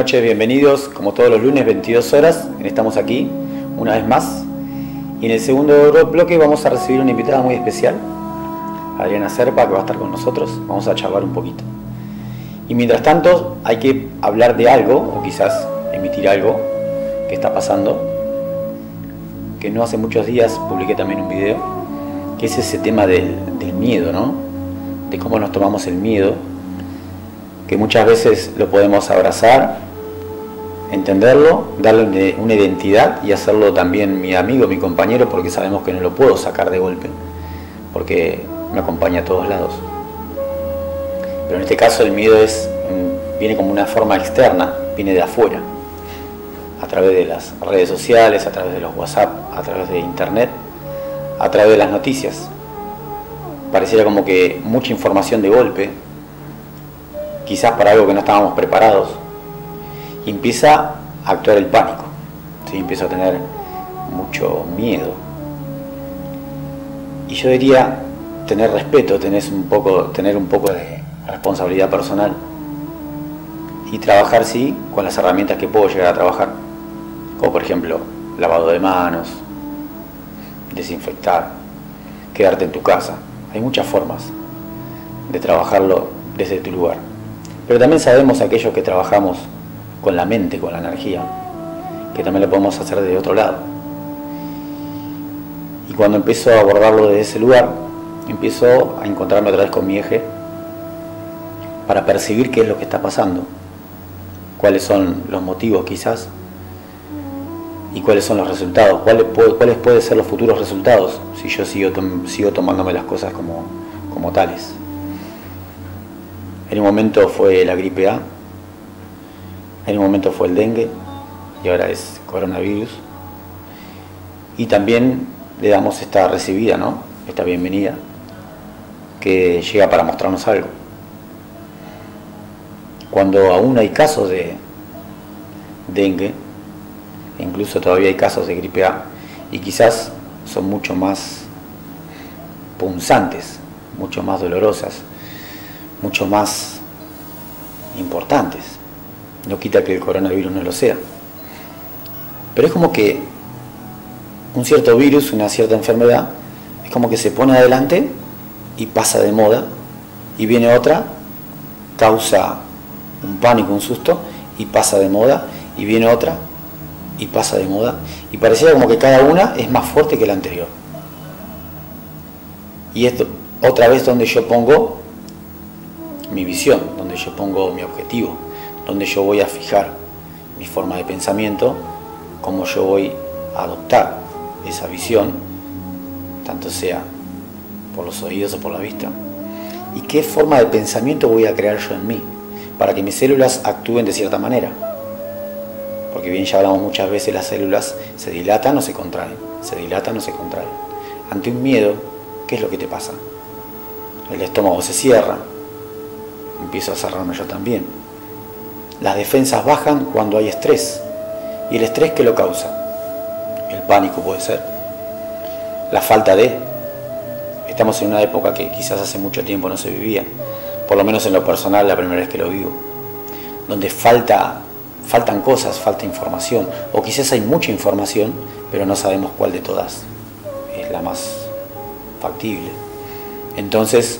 noches, bienvenidos, como todos los lunes, 22 horas, estamos aquí, una vez más. Y en el segundo bloque vamos a recibir una invitada muy especial, Adriana Serpa, que va a estar con nosotros, vamos a charlar un poquito. Y mientras tanto, hay que hablar de algo, o quizás emitir algo que está pasando, que no hace muchos días publiqué también un video, que es ese tema del miedo, ¿no? De cómo nos tomamos el miedo, que muchas veces lo podemos abrazar, entenderlo, darle una identidad y hacerlo también mi amigo, mi compañero, porque sabemos que no lo puedo sacar de golpe, porque me acompaña a todos lados. Pero en este caso el miedo viene como una forma externa, viene de afuera, a través de las redes sociales, a través de los WhatsApp, a través de internet, a través de las noticias. Pareciera como que mucha información de golpe, quizás para algo que no estábamos preparados, y empieza a actuar el pánico, ¿sí? Empieza a tener mucho miedo. Y yo diría tener respeto, tener un poco de responsabilidad personal y trabajar, sí, con las herramientas que puedo llegar a trabajar, como por ejemplo lavado de manos, desinfectar, quedarte en tu casa. Hay muchas formas de trabajarlo desde tu lugar. Pero también sabemos aquellos que trabajamos con la mente, con la energía, que también lo podemos hacer desde otro lado. Y cuando empiezo a abordarlo desde ese lugar, empiezo a encontrarme otra vez con mi eje para percibir qué es lo que está pasando, cuáles son los motivos quizás, y cuáles son los resultados, cuáles pueden ser los futuros resultados si yo sigo tomándome las cosas como tales. En un momento fue la gripe A, en un momento fue el dengue y ahora es coronavirus. Y también le damos esta recibida, ¿no? Esta bienvenida que llega para mostrarnos algo. Cuando aún hay casos de dengue, incluso todavía hay casos de gripe A, y quizás son mucho más punzantes, mucho más dolorosas, mucho más importantes. No quita que el coronavirus no lo sea. Pero es como que un cierto virus, una cierta enfermedad, es como que se pone adelante y pasa de moda, y viene otra, causa un pánico, un susto, y pasa de moda, y viene otra, y pasa de moda, y pareciera como que cada una es más fuerte que la anterior. Y esto, otra vez, donde yo pongo mi visión, donde yo pongo mi objetivo, donde yo voy a fijar mi forma de pensamiento, cómo yo voy a adoptar esa visión, tanto sea por los oídos o por la vista, y qué forma de pensamiento voy a crear yo en mí, para que mis células actúen de cierta manera. Porque bien ya hablamos muchas veces, las células se dilatan o se contraen, se dilatan o se contraen. Ante un miedo, ¿qué es lo que te pasa? El estómago se cierra, empiezo a cerrarme yo también. Las defensas bajan cuando hay estrés. ¿Y el estrés qué lo causa? El pánico puede ser. La falta de. Estamos en una época que quizás hace mucho tiempo no se vivía, por lo menos en lo personal, la primera vez que lo vivo, donde faltan cosas, falta información, o quizás hay mucha información, pero no sabemos cuál de todas es la más factible. Entonces,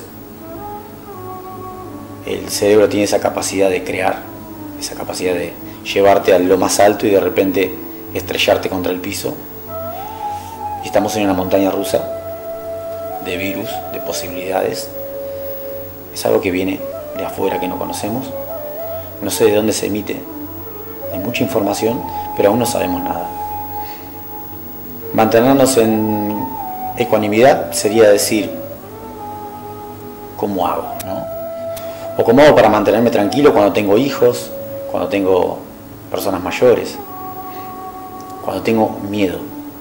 el cerebro tiene esa capacidad de crear, esa capacidad de llevarte a lo más alto y de repente estrellarte contra el piso. Y estamos en una montaña rusa de virus, de posibilidades. Es algo que viene de afuera, que no conocemos. No sé de dónde se emite. Hay mucha información, pero aún no sabemos nada. Mantenernos en ecuanimidad sería decir, ¿cómo hago? ¿No? O cómo hago para mantenerme tranquilo cuando tengo hijos, cuando tengo personas mayores, cuando tengo miedo.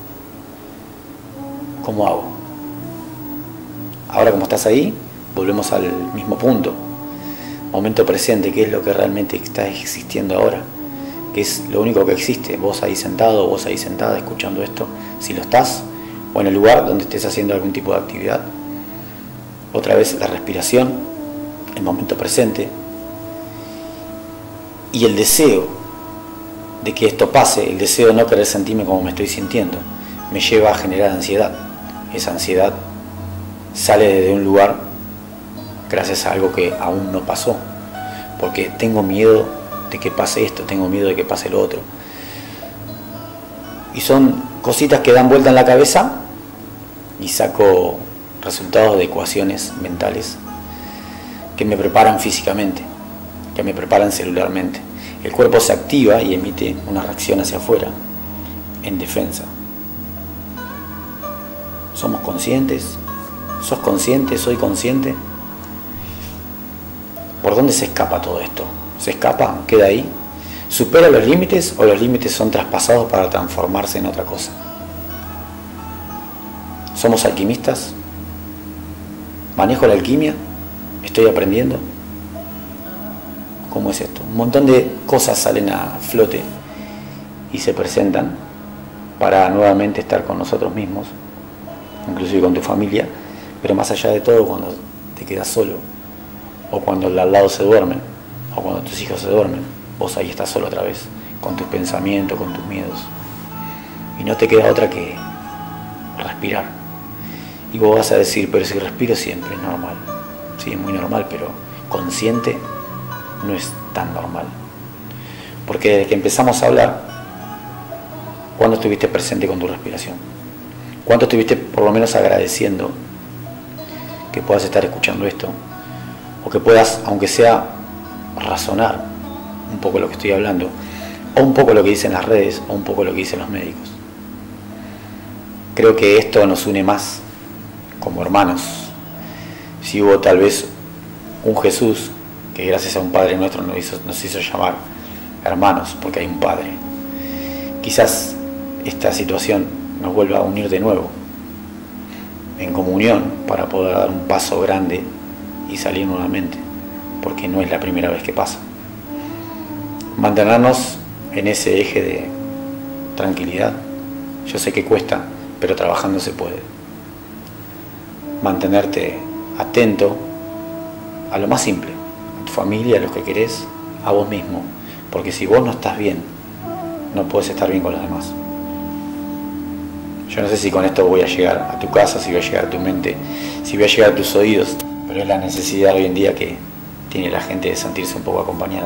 ¿Cómo hago? Ahora, como estás ahí, volvemos al mismo punto. Momento presente, ¿qué es lo que realmente está existiendo ahora? ¿Qué es lo único que existe? Vos ahí sentado, vos ahí sentada escuchando esto, si lo estás, o en el lugar donde estés haciendo algún tipo de actividad. Otra vez la respiración, el momento presente y el deseo de que esto pase, el deseo de no querer sentirme como me estoy sintiendo, me lleva a generar ansiedad. Esa ansiedad sale de un lugar gracias a algo que aún no pasó, porque tengo miedo de que pase esto, tengo miedo de que pase lo otro. Y son cositas que dan vuelta en la cabeza y saco resultados de ecuaciones mentales que me preparan físicamente, que me preparan celularmente. El cuerpo se activa y emite una reacción hacia afuera, en defensa. ¿Somos conscientes? ¿Sos consciente? ¿Soy consciente? ¿Por dónde se escapa todo esto? ¿Se escapa? ¿Queda ahí? ¿Supera los límites o los límites son traspasados para transformarse en otra cosa? ¿Somos alquimistas? ¿Manejo la alquimia? ¿Estoy aprendiendo? ¿Cómo es esto? Un montón de cosas salen a flote y se presentan para nuevamente estar con nosotros mismos, inclusive con tu familia, pero más allá de todo, cuando te quedas solo, o cuando el de al lado se duerme, o cuando tus hijos se duermen, vos ahí estás solo otra vez, con tus pensamientos, con tus miedos, y no te queda otra que respirar. Y vos vas a decir, pero si respiro siempre, es normal. Sí, es muy normal, pero consciente no es tan normal. Porque desde que empezamos a hablar, ¿cuándo estuviste presente con tu respiración? ¿Cuánto estuviste por lo menos agradeciendo que puedas estar escuchando esto? O que puedas, aunque sea, razonar un poco lo que estoy hablando, o un poco lo que dicen las redes, o un poco lo que dicen los médicos. Creo que esto nos une más como hermanos. Si hubo tal vez un Jesús que gracias a un Padre nuestro nos hizo llamar hermanos, porque hay un Padre, quizás esta situación nos vuelva a unir de nuevo en comunión para poder dar un paso grande y salir nuevamente, porque no es la primera vez que pasa. Mantenernos en ese eje de tranquilidad, yo sé que cuesta, pero trabajando se puede. Mantenerte atento a lo más simple, a tu familia, a los que querés, a vos mismo, porque si vos no estás bien, no podés estar bien con los demás. Yo no sé si con esto voy a llegar a tu casa, si voy a llegar a tu mente, si voy a llegar a tus oídos, pero es la necesidad hoy en día que tiene la gente de sentirse un poco acompañada.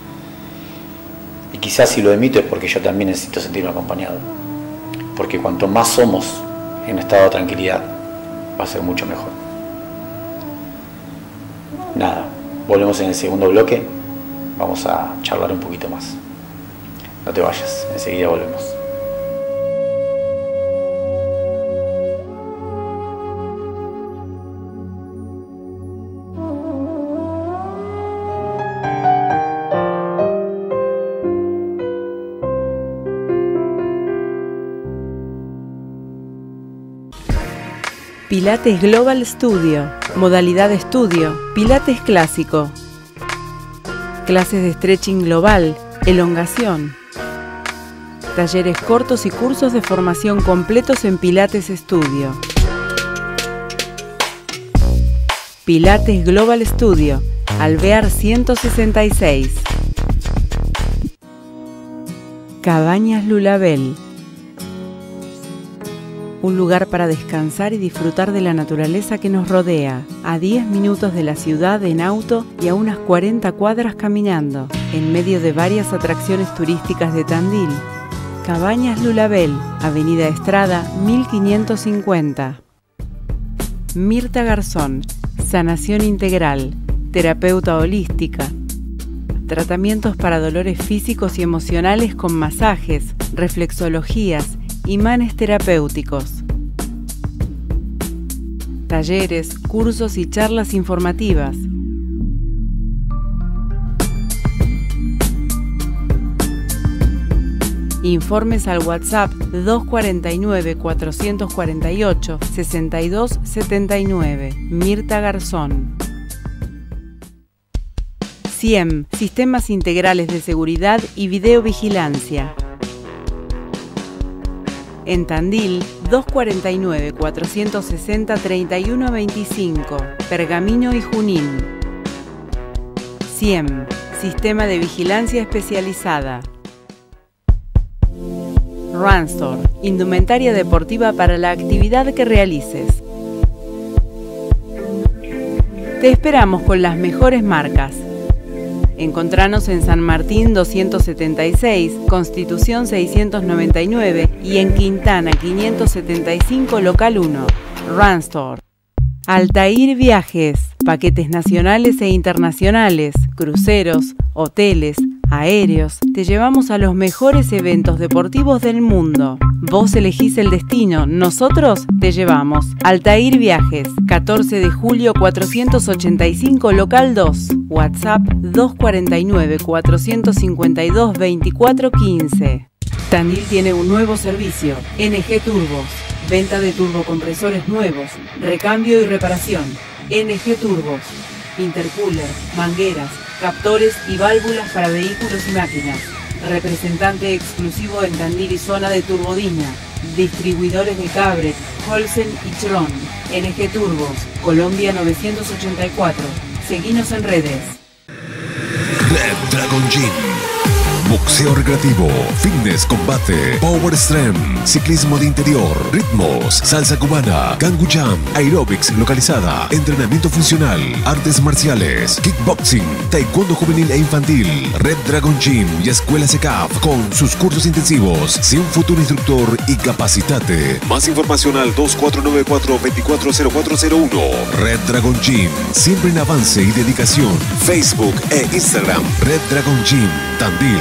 Y quizás si lo emito es porque yo también necesito sentirme acompañado, porque cuanto más somos en estado de tranquilidad, va a ser mucho mejor. Nada, volvemos en el segundo bloque, vamos a charlar un poquito más. No te vayas, enseguida volvemos. Pilates Global Studio, modalidad estudio, Pilates clásico, clases de stretching global, elongación, talleres cortos y cursos de formación completos en Pilates Studio. Pilates Global Studio, Alvear 166. Cabañas Lulabel. Un lugar para descansar y disfrutar de la naturaleza que nos rodea, a 10 minutos de la ciudad en auto y a unas 40 cuadras caminando, en medio de varias atracciones turísticas de Tandil. Cabañas Lulabel, Avenida Estrada 1550. Mirta Garzón, sanación integral, terapeuta holística. Tratamientos para dolores físicos y emocionales con masajes, reflexologías, imanes terapéuticos. Talleres, cursos y charlas informativas. Informes al WhatsApp 249-448-6279. Mirta Garzón. CIEM, Sistemas Integrales de Seguridad y Videovigilancia. En Tandil, 249-460-3125, Pergamino y Junín. CIEM, Sistema de Vigilancia Especializada. Runstore, indumentaria deportiva para la actividad que realices. Te esperamos con las mejores marcas. Encontranos en San Martín 276, Constitución 699 y en Quintana 575, local 1. Runstore. Altair Viajes, paquetes nacionales e internacionales, cruceros, hoteles, aéreos. Te llevamos a los mejores eventos deportivos del mundo. Vos elegís el destino, nosotros te llevamos. Altair Viajes, 14 de julio 485, local 2. WhatsApp 249-452-2415. Tandil tiene un nuevo servicio, NG Turbos. Venta de turbocompresores nuevos, recambio y reparación. NG Turbos. Intercooler, mangueras, captores y válvulas para vehículos y máquinas. Representante exclusivo en Tandil y zona de Turbodiña. Distribuidores de Cabret, Holsen y Tron. NG Turbos, Colombia 984. Seguinos en redes. Red Dragon Gym. Boxeo recreativo, fitness, combate, power strength, ciclismo de interior, ritmos, salsa cubana, Gangu Jam, aerobics localizada, entrenamiento funcional, artes marciales, kickboxing, taekwondo juvenil e infantil, Red Dragon Gym y Escuela SECAF con sus cursos intensivos. Sé un futuro instructor y capacitate. Más información al 2494-240401. Red Dragon Gym, siempre en avance y dedicación. Facebook e Instagram, Red Dragon Gym, Tandil.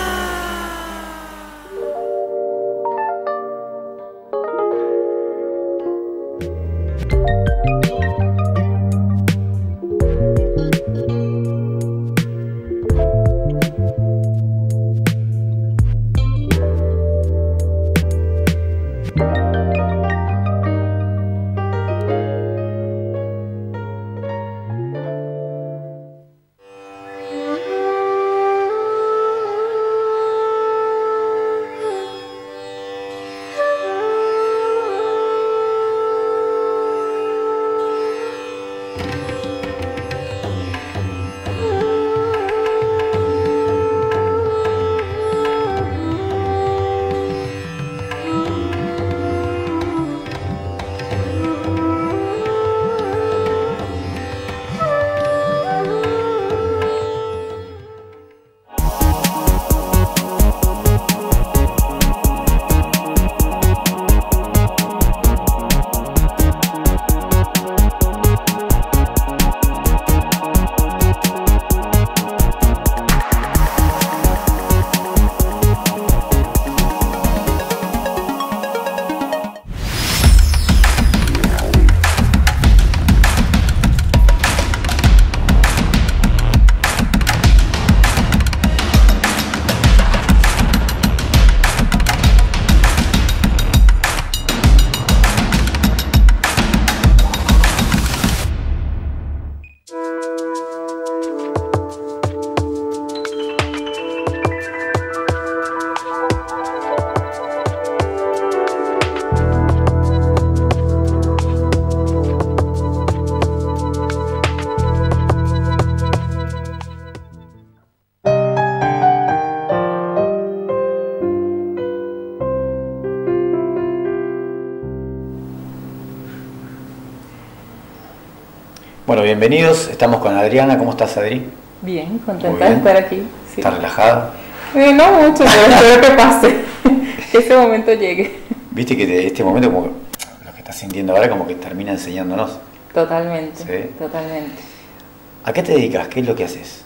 Bueno, bienvenidos, estamos con Adriana. ¿Cómo estás, Adri? Bien, contenta de estar aquí. Sí. ¿Estás relajada? No mucho, pero espero que pase, que ese momento llegue. Viste que este momento, como que lo que estás sintiendo ahora, como que termina enseñándonos. Totalmente, ¿Sí? totalmente. ¿A qué te dedicas? ¿Qué es lo que haces?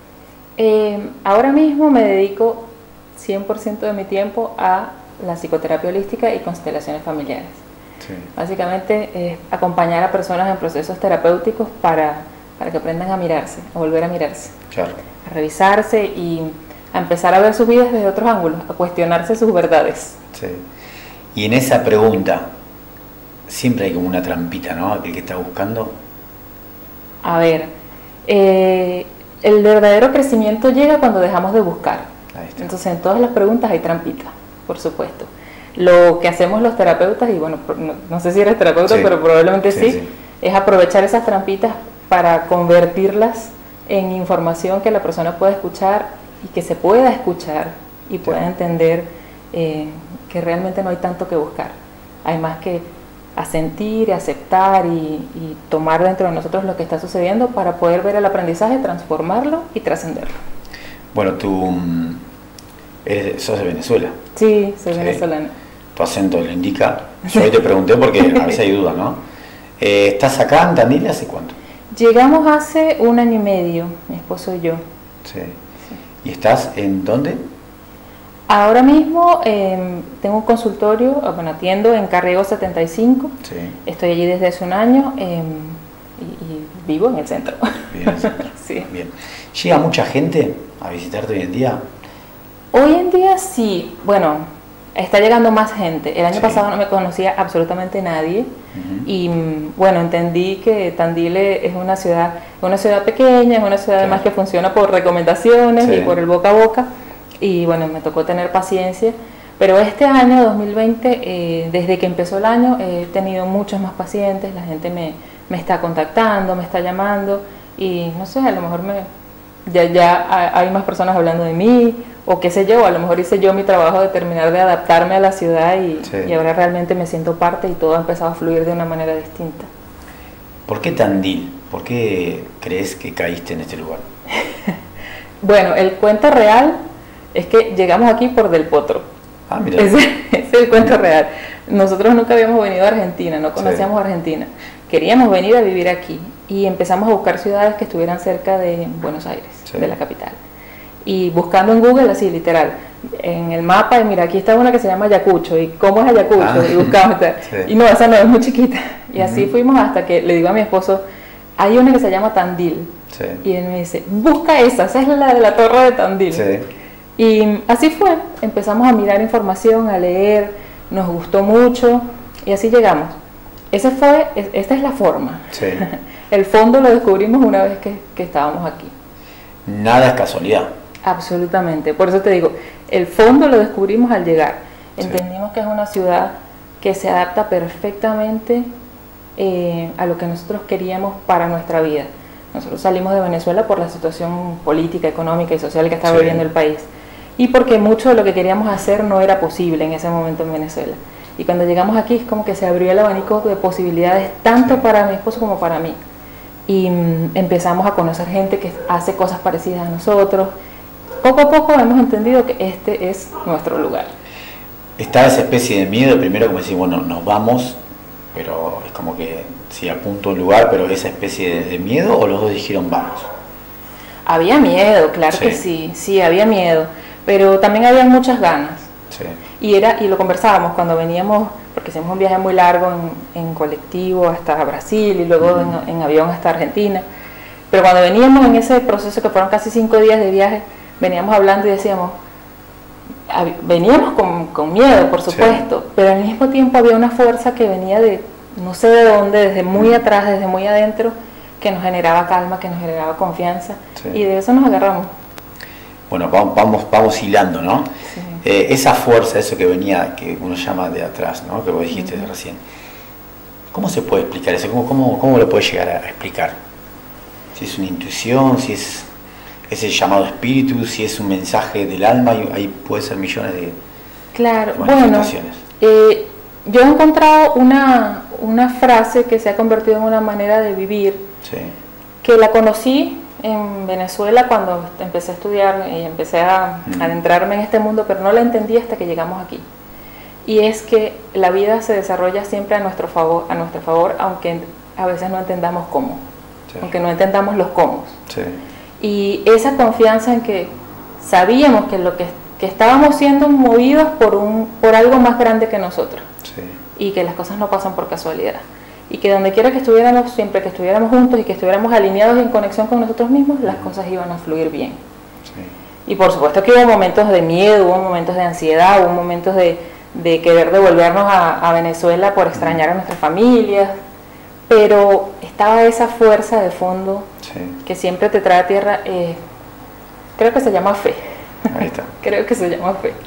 Ahora mismo me dedico 100% de mi tiempo a la psicoterapia holística y constelaciones familiares. Sí. Básicamente es acompañar a personas en procesos terapéuticos para que aprendan a mirarse, a volver a mirarse, claro, a revisarse y a empezar a ver sus vidas desde otros ángulos, a cuestionarse sus verdades. Sí. Y en esa pregunta siempre hay como una trampita, ¿no? Aquel que está buscando. A ver, el verdadero crecimiento llega cuando dejamos de buscar. Entonces en todas las preguntas hay trampitas, por supuesto. Lo que hacemos los terapeutas, y bueno, no sé si eres terapeuta, sí, pero probablemente sí, es aprovechar esas trampitas para convertirlas en información que la persona pueda escuchar y que se pueda escuchar y pueda entender que realmente no hay tanto que buscar. Hay más que asentir, aceptar y tomar dentro de nosotros lo que está sucediendo para poder ver el aprendizaje, transformarlo y trascenderlo. Bueno, tú sos de Venezuela. Sí, soy venezolana. Tu acento lo indica. Yo hoy te pregunté porque a veces hay dudas, ¿no? ¿Estás acá en Tandil hace cuánto? Llegamos hace 1 año y medio, mi esposo y yo. Sí. ¿Y estás en dónde? Ahora mismo tengo un consultorio, bueno, atiendo en Carriego 75. Sí. Estoy allí desde hace 1 año y vivo en el centro. Bien, el centro. Sí. Bien. ¿Llega mucha gente a visitarte hoy en día? Hoy en día sí, bueno, está llegando más gente. El año pasado no me conocía absolutamente nadie. Y bueno, entendí que Tandil es una ciudad pequeña, es una ciudad además que funciona por recomendaciones y por el boca a boca. Y bueno, me tocó tener paciencia. Pero este año, 2020, desde que empezó el año, he tenido muchos más pacientes. La gente me está contactando, me está llamando. Y no sé, a lo mejor ya hay más personas hablando de mí, o qué sé yo, a lo mejor hice yo mi trabajo de terminar de adaptarme a la ciudad y ahora realmente me siento parte y todo ha empezado a fluir de una manera distinta. ¿Por qué Tandil? ¿Por qué crees que caíste en este lugar? Bueno, el cuento real es que llegamos aquí por Del Potro. Ah, mira. Ese es el cuento real. Nosotros nunca habíamos venido a Argentina, no conocíamos Argentina. Queríamos venir a vivir aquí y empezamos a buscar ciudades que estuvieran cerca de Buenos Aires, de la capital. Y buscando en Google, así literal, en el mapa, y mira, aquí está una que se llama Ayacucho, y ¿cómo es Ayacucho? Y buscamos, y no, esa no es muy chiquita. Y así fuimos hasta que le digo a mi esposo, hay una que se llama Tandil. Y él me dice, busca esa es la de la Torre de Tandil. Y así fue, empezamos a mirar información, a leer, nos gustó mucho, y así llegamos. Esta es la forma. El fondo lo descubrimos una vez que estábamos aquí. Nada es casualidad. Absolutamente, por eso te digo, el fondo lo descubrimos al llegar. Entendimos que es una ciudad que se adapta perfectamente a lo que nosotros queríamos para nuestra vida. Nosotros salimos de Venezuela por la situación política, económica y social que estaba viviendo el país, y porque mucho de lo que queríamos hacer no era posible en ese momento en Venezuela. Y cuando llegamos aquí es como que se abrió el abanico de posibilidades tanto para mi esposo como para mí. Y empezamos a conocer gente que hace cosas parecidas a nosotros. Poco a poco hemos entendido que este es nuestro lugar. Está esa especie de miedo, primero como decir, bueno, nos vamos, pero es como que sí, apunto un lugar, pero esa especie de miedo, o los dos dijeron vamos. Había miedo, claro que sí, había miedo, pero también había muchas ganas. Y lo conversábamos cuando veníamos, porque hicimos un viaje muy largo en colectivo hasta Brasil y luego en avión hasta Argentina. Pero cuando veníamos en ese proceso, que fueron casi 5 días de viaje, veníamos hablando y decíamos, veníamos con miedo, por supuesto, pero al mismo tiempo había una fuerza que venía de no sé de dónde, desde muy atrás, desde muy adentro, que nos generaba calma, que nos generaba confianza, y de eso nos agarramos. Bueno, vamos hilando, ¿no? Esa fuerza, eso que venía, que uno llama de atrás, ¿no? Que vos dijiste recién. ¿Cómo se puede explicar eso? ¿Cómo lo puedes llegar a explicar? Si es una intuición, si es el llamado espíritu, si es un mensaje del alma, ahí puede ser millones de manifestaciones. Yo he encontrado una frase que se ha convertido en una manera de vivir, que la conocí en Venezuela cuando empecé a estudiar y empecé a adentrarme en este mundo, pero no la entendí hasta que llegamos aquí. Y es que la vida se desarrolla siempre a nuestro favor, aunque a veces no entendamos cómo, aunque no entendamos los cómo. Y esa confianza en que sabíamos que estábamos siendo movidos por algo más grande que nosotros, y que las cosas no pasan por casualidad, y que donde quiera que estuviéramos, siempre que estuviéramos juntos y que estuviéramos alineados y en conexión con nosotros mismos, las cosas iban a fluir bien. Y por supuesto que hubo momentos de miedo, hubo momentos de ansiedad, hubo momentos de querer devolvernos a Venezuela por extrañar a nuestras familias, pero estaba esa fuerza de fondo que siempre te trae a tierra. Creo que se llama fe. Ahí está. Creo que se llama fe.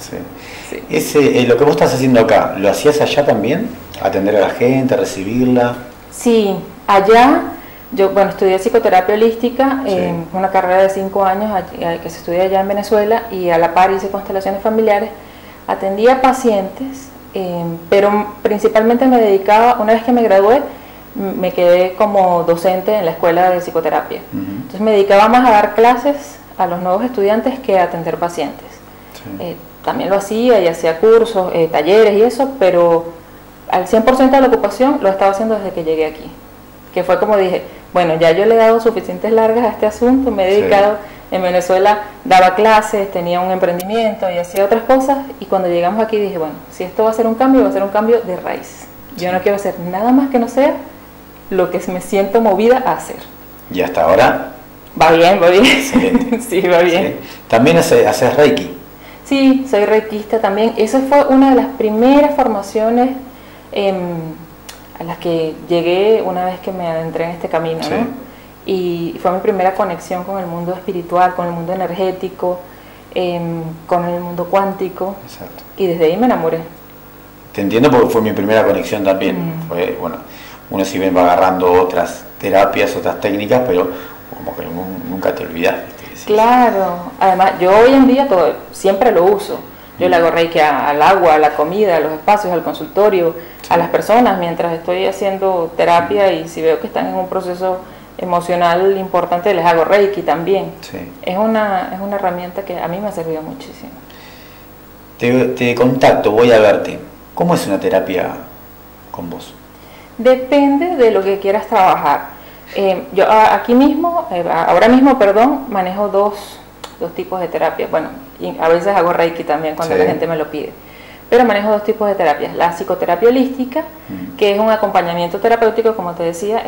Lo que vos estás haciendo acá, ¿lo hacías allá también? ¿Atender a la gente, recibirla? Sí, allá, yo estudié psicoterapia holística, una carrera de 5 años que se estudia allá en Venezuela, y a la par hice constelaciones familiares. atendía pacientes, pero principalmente me dedicaba, una vez que me gradué, me quedé como docente en la escuela de psicoterapia. Entonces me dedicaba más a dar clases a los nuevos estudiantes que a atender pacientes. Sí. También lo hacía y hacía cursos, talleres y eso, pero al 100% de la ocupación lo estaba haciendo desde que llegué aquí. Que fue como dije, bueno, ya yo le he dado suficientes largas a este asunto, me he dedicado, en Venezuela daba clases, tenía un emprendimiento y hacía otras cosas, y cuando llegamos aquí dije, bueno, si esto va a ser un cambio, va a ser un cambio de raíz. Yo no quiero hacer nada más que no sea lo que me siento movida a hacer. ¿Y hasta ahora? Va bien, va bien. Sí, va bien. Sí. ¿También haces Reiki? Sí, soy reikista también. Esa fue una de las primeras formaciones a las que llegué una vez que me adentré en este camino, ¿no? Y fue mi primera conexión con el mundo espiritual, con el mundo energético, con el mundo cuántico. Exacto. Y desde ahí me enamoré. Te entiendo, porque fue mi primera conexión también. Fue, bueno, uno si bien va agarrando otras terapias, otras técnicas, pero como que nunca te olvidas. Claro, además yo hoy en día siempre lo uso. Yo le hago reiki al agua, a la comida, a los espacios, al consultorio, a las personas mientras estoy haciendo terapia, y si veo que están en un proceso emocional importante les hago reiki también. Es una herramienta que a mí me ha servido muchísimo. Te contacto, voy a verte. ¿Cómo es una terapia con vos? Depende de lo que quieras trabajar. Yo ahora mismo, manejo dos tipos de terapia. Bueno, y a veces hago reiki también cuando la gente me lo pide. Pero manejo dos tipos de terapias. La psicoterapia holística, que es un acompañamiento terapéutico, como te decía,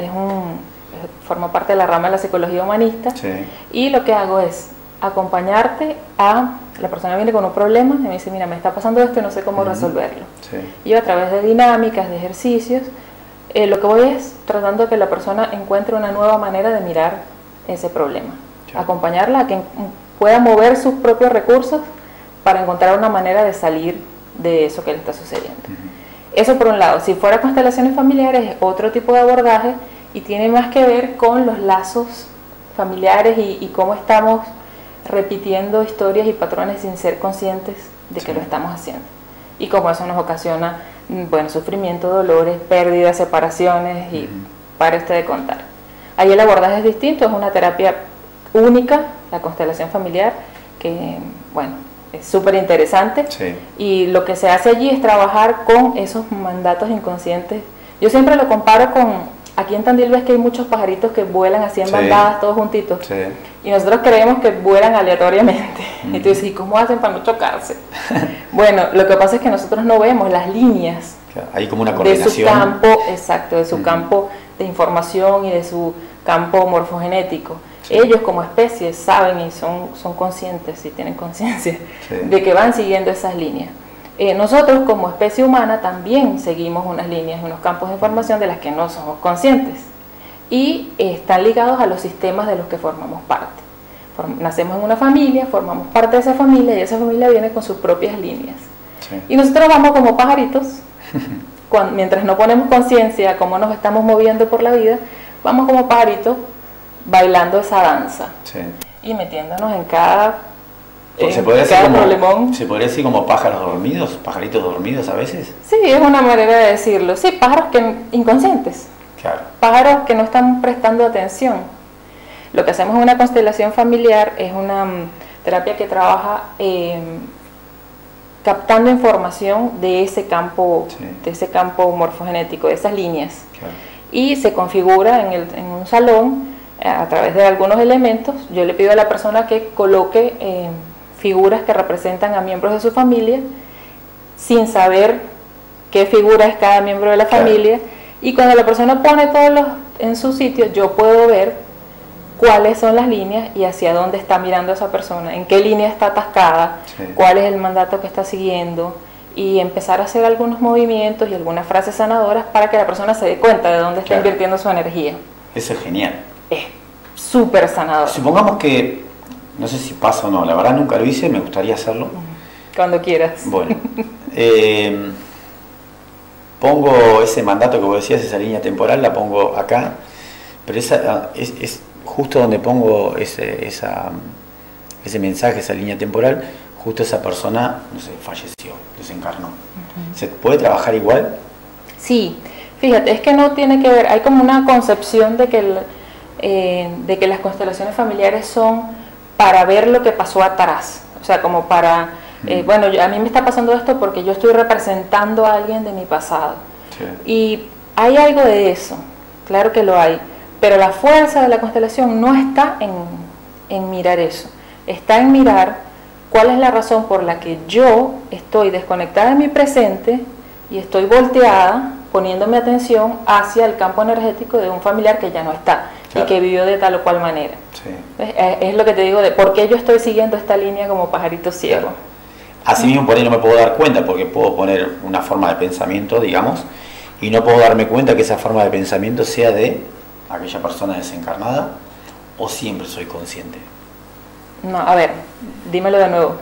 forma parte de la rama de la psicología humanista. Y lo que hago es acompañarte la persona viene con un problema y me dice, mira, me está pasando esto y no sé cómo resolverlo. Y a través de dinámicas, de ejercicios, lo que voy es tratando de que la persona encuentre una nueva manera de mirar ese problema. Acompañarla a que pueda mover sus propios recursos para encontrar una manera de salir de eso que le está sucediendo. Eso por un lado. Si fuera constelaciones familiares es otro tipo de abordaje y tiene más que ver con los lazos familiares y cómo estamos repitiendo historias y patrones sin ser conscientes de que lo estamos haciendo. Y cómo eso nos ocasiona, bueno, sufrimiento, dolores, pérdidas, separaciones y para de contar. Ahí el abordaje es distinto, es una terapia única, la constelación familiar, que, bueno, es súper interesante. Y lo que se hace allí es trabajar con esos mandatos inconscientes. Yo siempre lo comparo con... Aquí en Tandil ves que hay muchos pajaritos que vuelan así en bandadas, todos juntitos. Y nosotros creemos que vuelan aleatoriamente. Y tú dices, ¿y cómo hacen para no chocarse? Bueno, lo que pasa es que nosotros no vemos las líneas. Hay como una coordinación. De su campo, exacto, de su campo de información y de su campo morfogenético. Ellos como especie saben y son conscientes y tienen conciencia de que van siguiendo esas líneas. Nosotros como especie humana también seguimos unas líneas, unos campos de información de las que no somos conscientes y están ligados a los sistemas de los que formamos parte. Nacemos en una familia, formamos parte de esa familia y esa familia viene con sus propias líneas. Y nosotros vamos como pajaritos, mientras no ponemos conciencia a cómo nos estamos moviendo por la vida, vamos como pajaritos bailando esa danza y metiéndonos en cada... ¿Se podría decir como pájaros dormidos, pajaritos dormidos a veces? Sí, es una manera de decirlo. Sí, pájaros inconscientes. Pájaros que no están prestando atención. Lo que hacemos en una constelación familiar es una terapia que trabaja captando información de ese campo, morfogenético, de esas líneas. Y se configura en un salón a través de algunos elementos. Yo le pido a la persona que coloque figuras que representan a miembros de su familia sin saber qué figura es cada miembro de la familia, y cuando la persona pone todos en su sitio, yo puedo ver cuáles son las líneas y hacia dónde está mirando esa persona, en qué línea está atascada, cuál es el mandato que está siguiendo, y empezar a hacer algunos movimientos y algunas frases sanadoras para que la persona se dé cuenta de dónde está invirtiendo su energía. Eso es genial. Es súper sanador. Supongamos que, no sé si pasa o no, la verdad nunca lo hice, me gustaría hacerlo. Cuando quieras. Bueno, pongo ese mandato que vos decías, esa línea temporal, la pongo acá, pero esa es justo donde pongo ese mensaje, esa línea temporal, justo esa persona, no sé, falleció, desencarnó. ¿Se puede trabajar igual? Sí, fíjate, es que no tiene que ver, hay como una concepción de que las constelaciones familiares son para ver lo que pasó atrás, o sea, como para, bueno, a mí me está pasando esto porque yo estoy representando a alguien de mi pasado. Sí. Y hay algo de eso, claro que lo hay, pero la fuerza de la constelación no está en mirar eso, está en mirar cuál es la razón por la que yo estoy desconectada de mi presente y estoy volteada, poniéndome atención hacia el campo energético de un familiar que ya no está, claro, y que vivió de tal o cual manera. Sí. Es lo que te digo de por qué yo estoy siguiendo esta línea como pajarito ciego. Claro. Así mismo por ahí no me puedo dar cuenta, porque puedo poner una forma de pensamiento, digamos, y no puedo darme cuenta que esa forma de pensamiento sea de aquella persona desencarnada, o siempre soy consciente. No, a ver, dímelo de nuevo.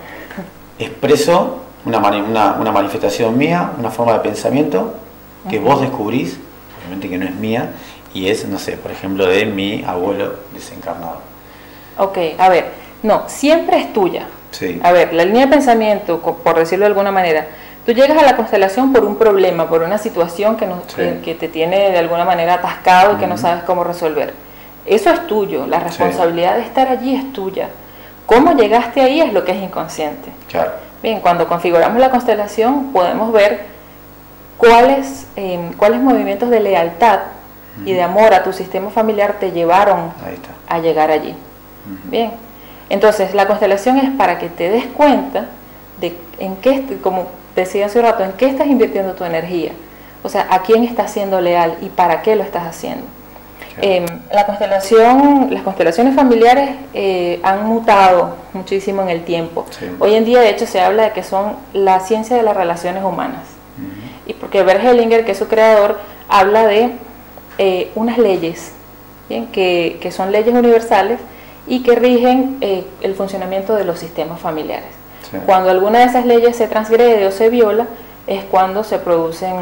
Expreso una manifestación mía, una forma de pensamiento que vos descubrís, obviamente que no es mía, y es, no sé, por ejemplo, de mi abuelo desencarnado. Ok, a ver, no, siempre es tuya. Sí. A ver, la línea de pensamiento, por decirlo de alguna manera, tú llegas a la constelación por un problema, por una situación que te tiene de alguna manera atascado y que no sabes cómo resolver. Eso es tuyo, la responsabilidad de estar allí es tuya. Cómo llegaste ahí es lo que es inconsciente. Claro. Bien, cuando configuramos la constelación podemos ver cuáles movimientos de lealtad y de amor a tu sistema familiar te llevaron a llegar allí. Bien, entonces la constelación es para que te des cuenta de en qué, como decía hace un rato, en qué estás invirtiendo tu energía. O sea, a quién estás siendo leal y para qué lo estás haciendo. Las constelaciones familiares han mutado muchísimo en el tiempo. Sí. Hoy en día, de hecho, se habla de que son la ciencia de las relaciones humanas. Y porque Bert Hellinger, que es su creador, habla de unas leyes, ¿bien? Que son leyes universales y que rigen el funcionamiento de los sistemas familiares. Sí. Cuando alguna de esas leyes se transgrede o se viola, es cuando se producen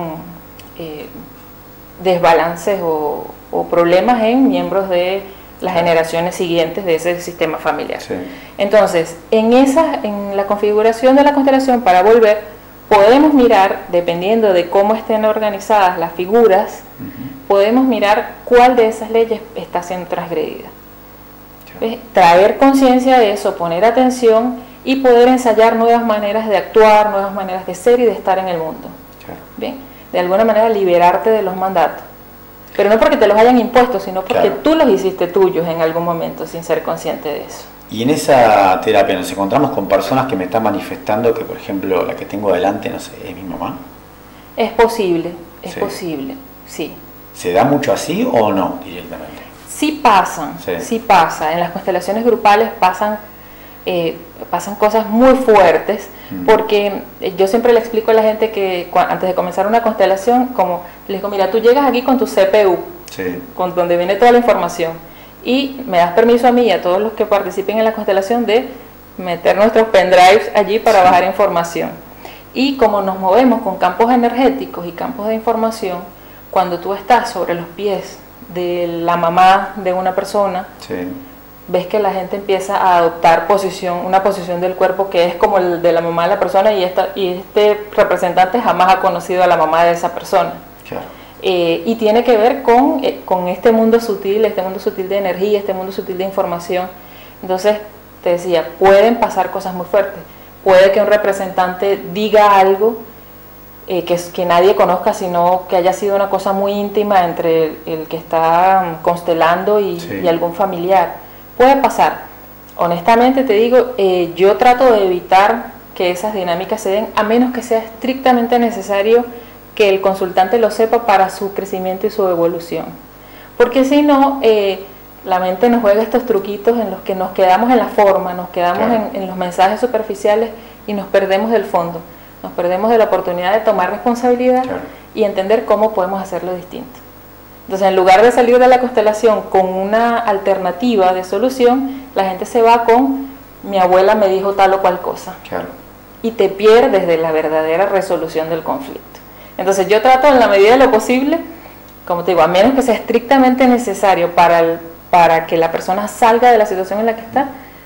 desbalances o problemas en miembros de las generaciones siguientes de ese sistema familiar. Sí. Entonces, en la configuración de la constelación, para volver, podemos mirar, dependiendo de cómo estén organizadas las figuras, podemos mirar cuál de esas leyes está siendo transgredida. Traer conciencia de eso, poner atención y poder ensayar nuevas maneras de actuar, nuevas maneras de ser y de estar en el mundo. Bien, de alguna manera liberarte de los mandatos. Pero no porque te los hayan impuesto, sino porque tú los hiciste tuyos en algún momento sin ser consciente de eso. Y en esa terapia nos encontramos con personas que me están manifestando que, por ejemplo, la que tengo delante, no sé, es mi mamá. Es posible, posible, sí. ¿Se da mucho así o no directamente? Sí pasan, sí pasa. En las constelaciones grupales pasan cosas muy fuertes, porque yo siempre le explico a la gente que antes de comenzar una constelación, como les digo, mira, tú llegas aquí con tu CPU, con donde viene toda la información, y me das permiso a mí y a todos los que participen en la constelación de meter nuestros pendrives allí para bajar información. Y como nos movemos con campos energéticos y campos de información, cuando tú estás sobre los pies de la mamá de una persona, ves que la gente empieza a adoptar una posición del cuerpo que es como el de la mamá de la persona, y este representante jamás ha conocido a la mamá de esa persona. Claro. Y tiene que ver con este mundo sutil de energía, este mundo sutil de información. Entonces, te decía, pueden pasar cosas muy fuertes. Puede que un representante diga algo que nadie conozca, sino que haya sido una cosa muy íntima entre el que está constelando y algún familiar. Puede pasar. Honestamente te digo, yo trato de evitar que esas dinámicas se den, a menos que sea estrictamente necesario que el consultante lo sepa para su crecimiento y su evolución. Porque si no, la mente nos juega estos truquitos en los que nos quedamos en la forma, nos quedamos en los mensajes superficiales y nos perdemos del fondo. Nos perdemos de la oportunidad de tomar responsabilidad y entender cómo podemos hacerlo distinto. Entonces, en lugar de salir de la constelación con una alternativa de solución, la gente se va con mi abuela me dijo tal o cual cosa. Y te pierdes de la verdadera resolución del conflicto. Entonces, yo trato en la medida de lo posible, como te digo, a menos que sea estrictamente necesario para que la persona salga de la situación en la que está,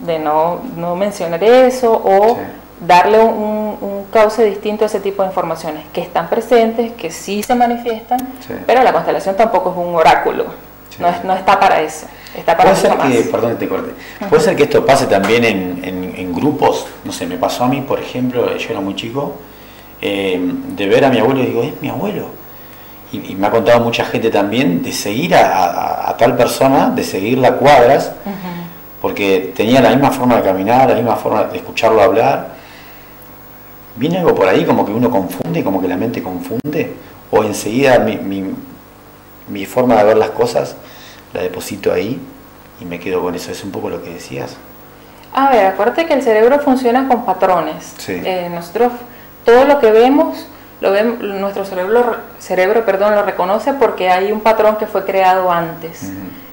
de no mencionar eso o darle un cauce distinto a ese tipo de informaciones que están presentes, que sí se manifiestan, pero la constelación tampoco es un oráculo, no está para eso, está para mucho más. Perdón que te corte, puede ser que esto pase también en grupos, no sé, me pasó a mí, por ejemplo, yo era muy chico, de ver a mi abuelo y digo, es mi abuelo, y me ha contado mucha gente también de seguir a tal persona, de seguirla a cuadras, porque tenía la misma forma de caminar, la misma forma de escucharlo hablar. ¿Viene algo por ahí como que uno confunde, como que la mente confunde? ¿O enseguida mi forma de ver las cosas la deposito ahí y me quedo con eso? Es un poco lo que decías. A ver, acuérdate que el cerebro funciona con patrones. Sí. Nosotros, todo lo que vemos, nuestro cerebro lo reconoce porque hay un patrón que fue creado antes.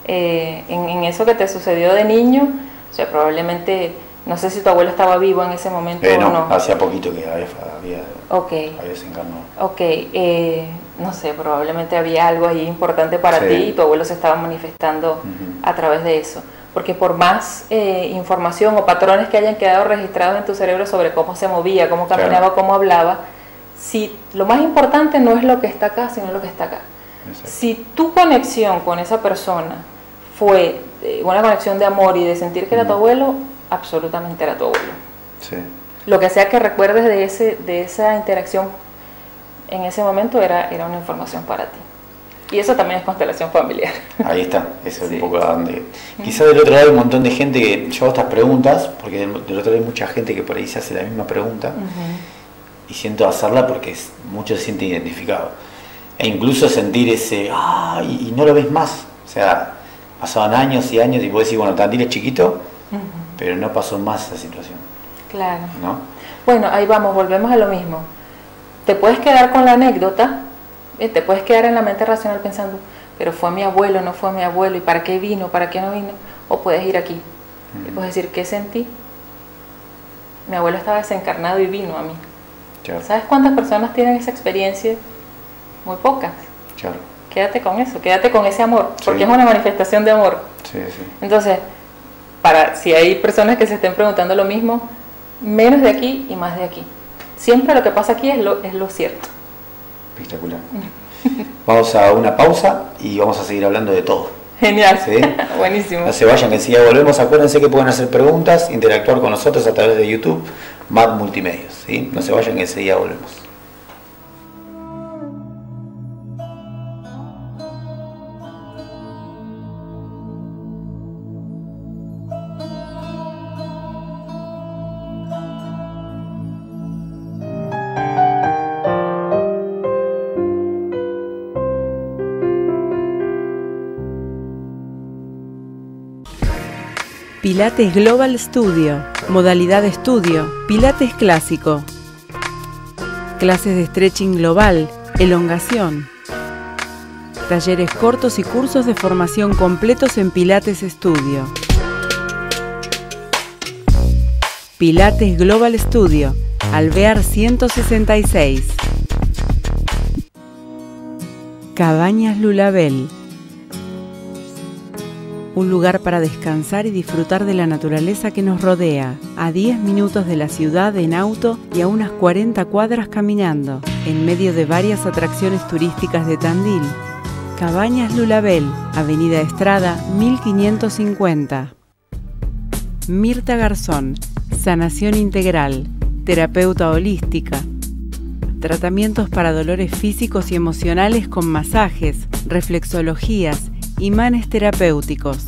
En eso que te sucedió de niño, o sea, probablemente, no sé si tu abuelo estaba vivo en ese momento o no. Hacía poquito que había desencarnado. Ok, no sé, probablemente había algo ahí importante para ti y tu abuelo se estaba manifestando a través de eso. Porque por más información o patrones que hayan quedado registrados en tu cerebro sobre cómo se movía, cómo caminaba, cómo hablaba, si lo más importante no es lo que está acá, sino lo que está acá. Exacto. Si tu conexión con esa persona fue una conexión de amor y de sentir que era tu abuelo, absolutamente era tu abuelo. Sí. Lo que sea que recuerdes de esa interacción en ese momento era una información para ti. Y eso también es constelación familiar. Ahí está, eso es un poco donde... Quizás del otro lado hay un montón de gente que yo hago estas preguntas, porque del otro lado hay mucha gente que por ahí se hace la misma pregunta, y siento hacerla porque muchos se sienten identificados. E incluso sentir ese, y no lo ves más. O sea, pasaban años y años y puedes decir, bueno, Tandil es chiquito, pero no pasó más esa situación. Claro. ¿No? Bueno, ahí vamos, volvemos a lo mismo. Te puedes quedar con la anécdota, te puedes quedar en la mente racional pensando, pero fue mi abuelo, no fue mi abuelo, y para qué vino, para qué no vino, o puedes ir aquí y puedes decir, ¿qué sentí? Mi abuelo estaba desencarnado y vino a mí. Claro. ¿Sabes cuántas personas tienen esa experiencia? Muy pocas. Claro. Quédate con eso, quédate con ese amor, porque es una manifestación de amor. Sí. Entonces, si hay personas que se estén preguntando lo mismo, menos de aquí y más de aquí. Siempre lo que pasa aquí es lo cierto. Espectacular. Vamos a una pausa y vamos a seguir hablando de todo. Genial. ¿Sí? Buenísimo. No se vayan, que enseguida volvemos. Acuérdense que pueden hacer preguntas, interactuar con nosotros a través de YouTube, MAD Multimedios. ¿Sí? No se vayan, que enseguida volvemos. Pilates Global Studio, modalidad estudio, Pilates clásico, clases de stretching global, elongación, talleres cortos y cursos de formación completos en Pilates Studio. Pilates Global Studio, Alvear 166. Cabañas Lulabel. Un lugar para descansar y disfrutar de la naturaleza que nos rodea, a 10 minutos de la ciudad en auto y a unas 40 cuadras caminando, en medio de varias atracciones turísticas de Tandil. Cabañas Lulabel, Avenida Estrada 1550. Mirta Garzón, sanación integral, terapeuta holística. Tratamientos para dolores físicos y emocionales con masajes, reflexologías, imanes terapéuticos.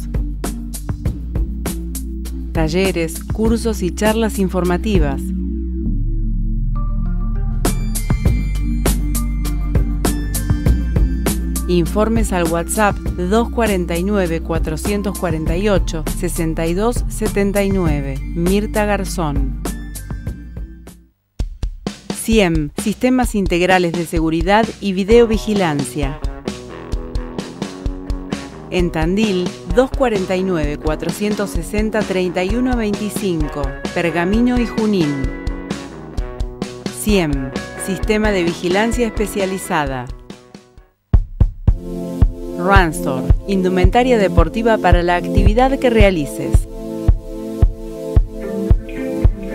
Talleres, cursos y charlas informativas. Informes al WhatsApp 249-448-6279. Mirta Garzón. CIEM, Sistemas Integrales de Seguridad y Videovigilancia. En Tandil, 249-460-3125, Pergamino y Junín. CIEM, Sistema de Vigilancia Especializada. Runstore, indumentaria deportiva para la actividad que realices.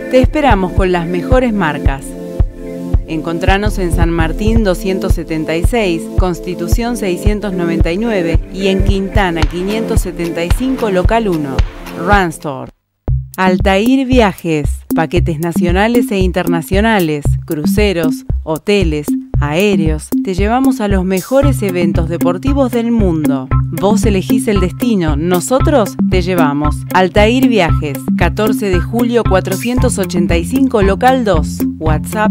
Te esperamos con las mejores marcas. Encontranos en San Martín 276, Constitución 699 y en Quintana 575, local 1. Runstore. Altair Viajes, paquetes nacionales e internacionales, cruceros, hoteles, aéreos. Te llevamos a los mejores eventos deportivos del mundo. Vos elegís el destino, nosotros te llevamos. Altair Viajes, 14 de julio 485, local 2. WhatsApp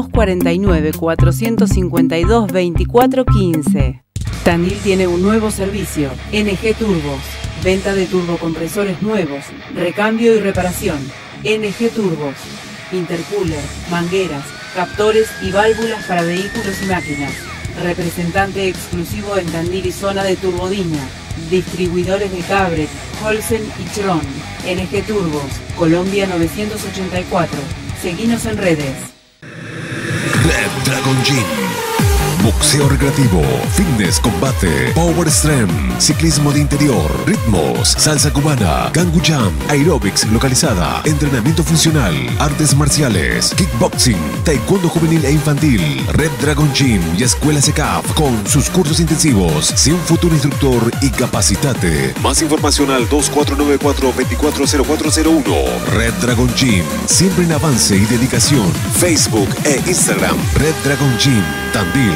249-452-2415. Tandil tiene un nuevo servicio, NG Turbos. Venta de turbocompresores nuevos, recambio y reparación. NG Turbos. Intercooler, mangueras, captores y válvulas para vehículos y máquinas. Representante exclusivo en Tandil y zona de Turbodiña. Distribuidores de Cabrec, Holcim y Tron. NG Turbos, Colombia 984. Seguinos en redes. Red Dragon Gym. Boxeo recreativo, fitness, combate, power strength, ciclismo de interior, ritmos, salsa cubana, Gangu Jam, aerobics localizada, entrenamiento funcional, artes marciales, kickboxing, taekwondo juvenil e infantil, Red Dragon Gym y Escuela SECAF con sus cursos intensivos. Sé un futuro instructor y capacitate. Más información al 2494-240401. Red Dragon Gym, siempre en avance y dedicación. Facebook e Instagram, Red Dragon Gym, Tandil.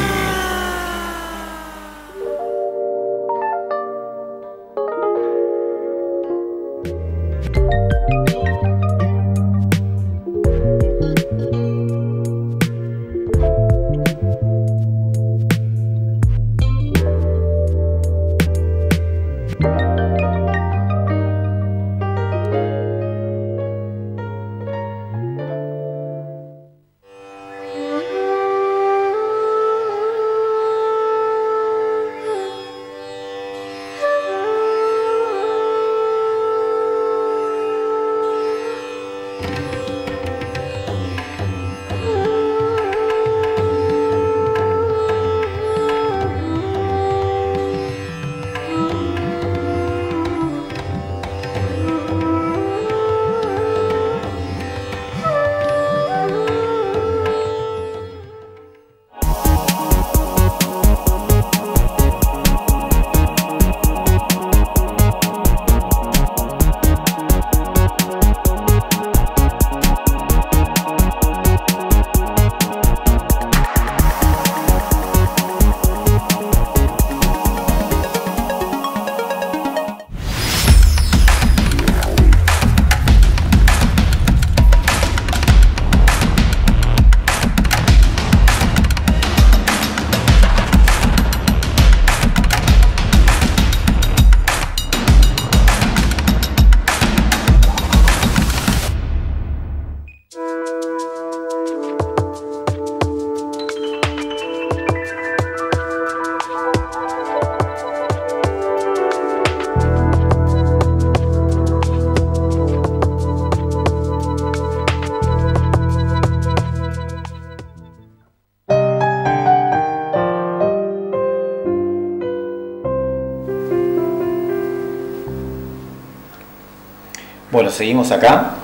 Bueno, seguimos acá.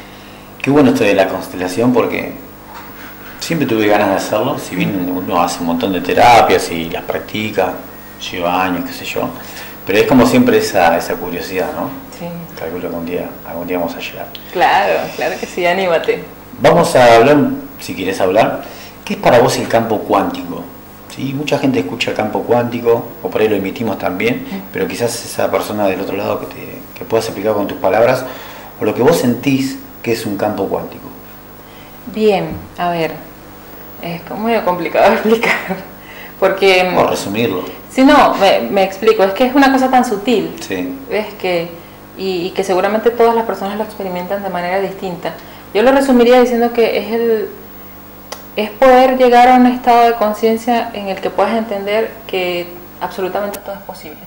Qué bueno esto de la constelación, porque siempre tuve ganas de hacerlo. Si bien uno hace un montón de terapias y las practica, lleva años, qué sé yo, pero es como siempre esa curiosidad, ¿no? Sí. Calculo que algún día vamos a llegar. Claro, claro que sí, anímate. Vamos a hablar, si quieres hablar, ¿qué es para vos el campo cuántico? ¿Sí? Mucha gente escucha el campo cuántico, o por ahí lo emitimos también, pero quizás esa persona del otro lado que puedas explicar con tus palabras, o lo que vos sentís que es un campo cuántico. Bien, a ver, es medio complicado de explicar, porque... O resumirlo. Sí, no, me explico, es que es una cosa tan sutil, sí. ¿Ves? Y que seguramente todas las personas lo experimentan de manera distinta. Yo lo resumiría diciendo que es poder llegar a un estado de conciencia en el que puedas entender que absolutamente todo es posible.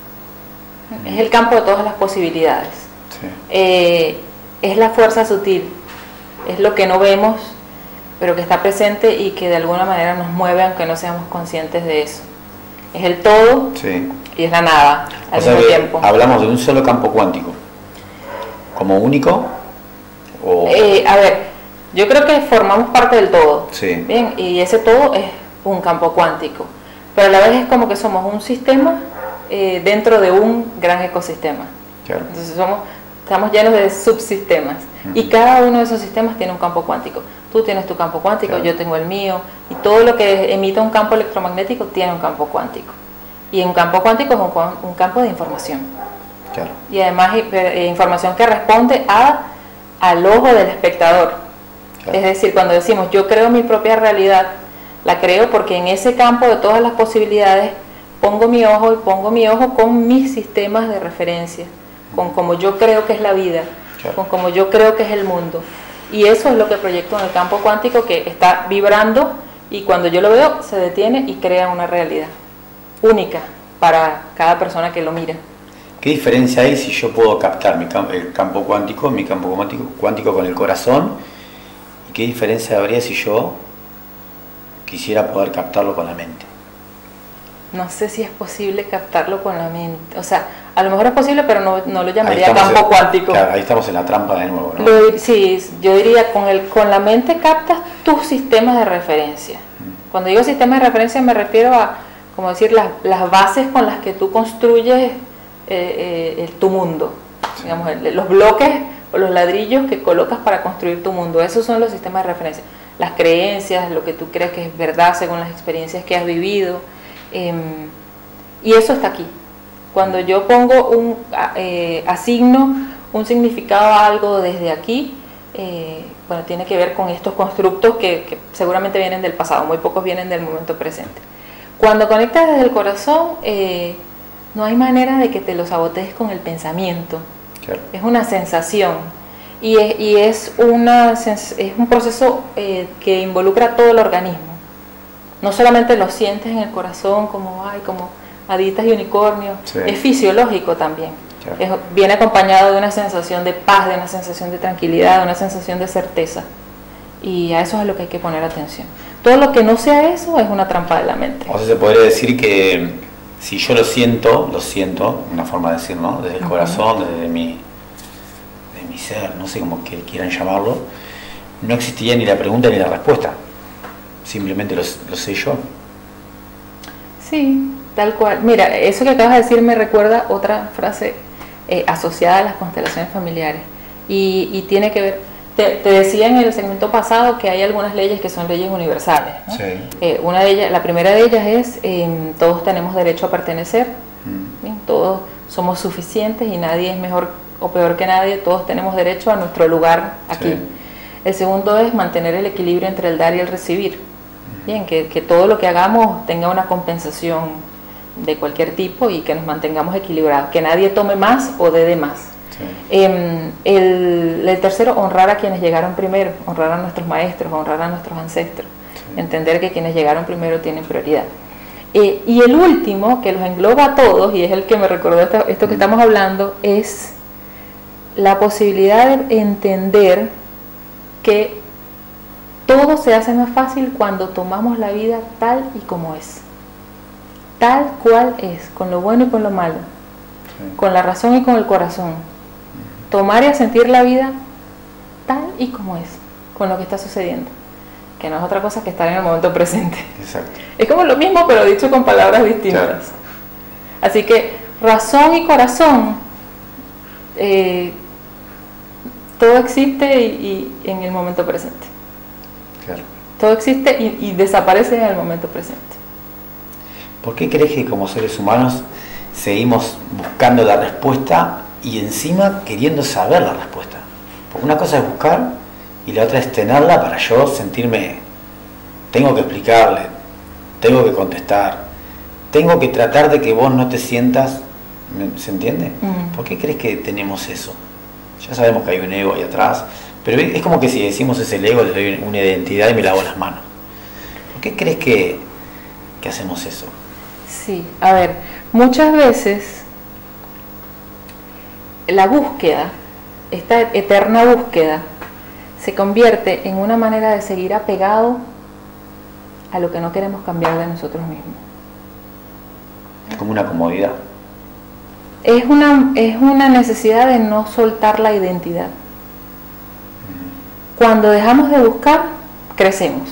Es el campo de todas las posibilidades. Sí. Es la fuerza sutil, es lo que no vemos, pero que está presente y que de alguna manera nos mueve aunque no seamos conscientes de eso. Es el todo, sí, y es la nada al mismo tiempo. Hablamos de un solo campo cuántico, como único, A ver, yo creo que formamos parte del todo. Sí. Bien, y ese todo es un campo cuántico. Pero a la vez es como que somos un sistema dentro de un gran ecosistema. Claro. Entonces estamos llenos de subsistemas. Y cada uno de esos sistemas tiene un campo cuántico. Tú tienes tu campo cuántico, claro. Yo tengo el mío. Y todo lo que emite un campo electromagnético tiene un campo cuántico. Y un campo cuántico es un campo de información. Claro. Y además información que responde al ojo del espectador. Claro. Es decir, cuando decimos yo creo mi propia realidad, la creo porque en ese campo de todas las posibilidades pongo mi ojo con mis sistemas de referencia, con como yo creo que es la vida, claro. Con como yo creo que es el mundo. Y eso es lo que proyecto en el campo cuántico, que está vibrando y cuando yo lo veo se detiene y crea una realidad única para cada persona que lo mira. ¿Qué diferencia hay si yo puedo captar mi campo cuántico con el corazón? ¿Y qué diferencia habría si yo quisiera poder captarlo con la mente? No sé si es posible captarlo con la mente. O sea, a lo mejor es posible, pero no lo llamaría campo cuántico. Claro, ahí estamos en la trampa de nuevo, ¿no? Sí, yo diría, con la mente captas tus sistemas de referencia. Cuando digo sistemas de referencia me refiero a, como decir, las bases con las que tú construyes tu mundo. Sí. Digamos, los bloques o los ladrillos que colocas para construir tu mundo. Esos son los sistemas de referencia. Las creencias, lo que tú crees que es verdad según las experiencias que has vivido. Y eso está aquí. Cuando yo pongo asigno un significado a algo desde aquí, bueno, tiene que ver con estos constructos que seguramente vienen del pasado, muy pocos vienen del momento presente. Cuando conectas desde el corazón, no hay manera de que te lo sabotees con el pensamiento. Claro. Es una sensación y es un proceso que involucra todo el organismo. No solamente lo sientes en el corazón como haditas y unicornios, sí. Es fisiológico también. Claro. Viene acompañado de una sensación de paz, de una sensación de tranquilidad, de una sensación de certeza. Y a eso es a lo que hay que poner atención. Todo lo que no sea eso es una trampa de la mente. O sea, se podría decir que si yo lo siento, una forma de decir, ¿no? Desde el corazón, desde mi ser, no sé cómo que quieran llamarlo, no existiría ni la pregunta ni la respuesta. Simplemente lo sé yo. Sí, tal cual. Mira, eso que acabas de decir me recuerda otra frase asociada a las constelaciones familiares. Y tiene que ver, te decía en el segmento pasado que hay algunas leyes que son leyes universales, ¿no? Sí. Una de ellas, la primera de ellas es todos tenemos derecho a pertenecer, ¿bien? Todos somos suficientes y nadie es mejor o peor que nadie, todos tenemos derecho a nuestro lugar aquí. Sí. El segundo es mantener el equilibrio entre el dar y el recibir. Bien, que todo lo que hagamos tenga una compensación de cualquier tipo y que nos mantengamos equilibrados, que nadie tome más o dé de más. Sí. El tercero, honrar a quienes llegaron primero, honrar a nuestros maestros, honrar a nuestros ancestros, sí. Entender que quienes llegaron primero tienen prioridad. Y el último, que los engloba a todos, y es el que me recordó esto que estamos hablando, es la posibilidad de entender que todo se hace más fácil cuando tomamos la vida tal y como es, tal cual es, con lo bueno y con lo malo, sí. Con la razón y con el corazón. Tomar y sentir la vida tal y como es, con lo que está sucediendo, que no es otra cosa que estar en el momento presente. Exacto. Es como lo mismo, pero dicho con palabras distintas. Claro. Así que razón y corazón, todo existe y en el momento presente. Claro. Todo existe y desaparece en el momento presente. ¿Por qué crees que como seres humanos seguimos buscando la respuesta y encima queriendo saber la respuesta? Porque una cosa es buscar y la otra es tenerla para yo sentirme, tengo que explicarle, tengo que contestar, tengo que tratar de que vos no te sientas, ¿se entiende? ¿Por qué crees que tenemos eso? Ya sabemos que hay un ego ahí atrás, pero es como que si decimos es el ego, le doy una identidad y me lavo las manos. ¿Por qué crees que hacemos eso? Sí, a ver, muchas veces la búsqueda, esta eterna búsqueda, se convierte en una manera de seguir apegado a lo que no queremos cambiar de nosotros mismos. Como una comodidad. Es una necesidad de no soltar la identidad. Cuando dejamos de buscar, crecemos.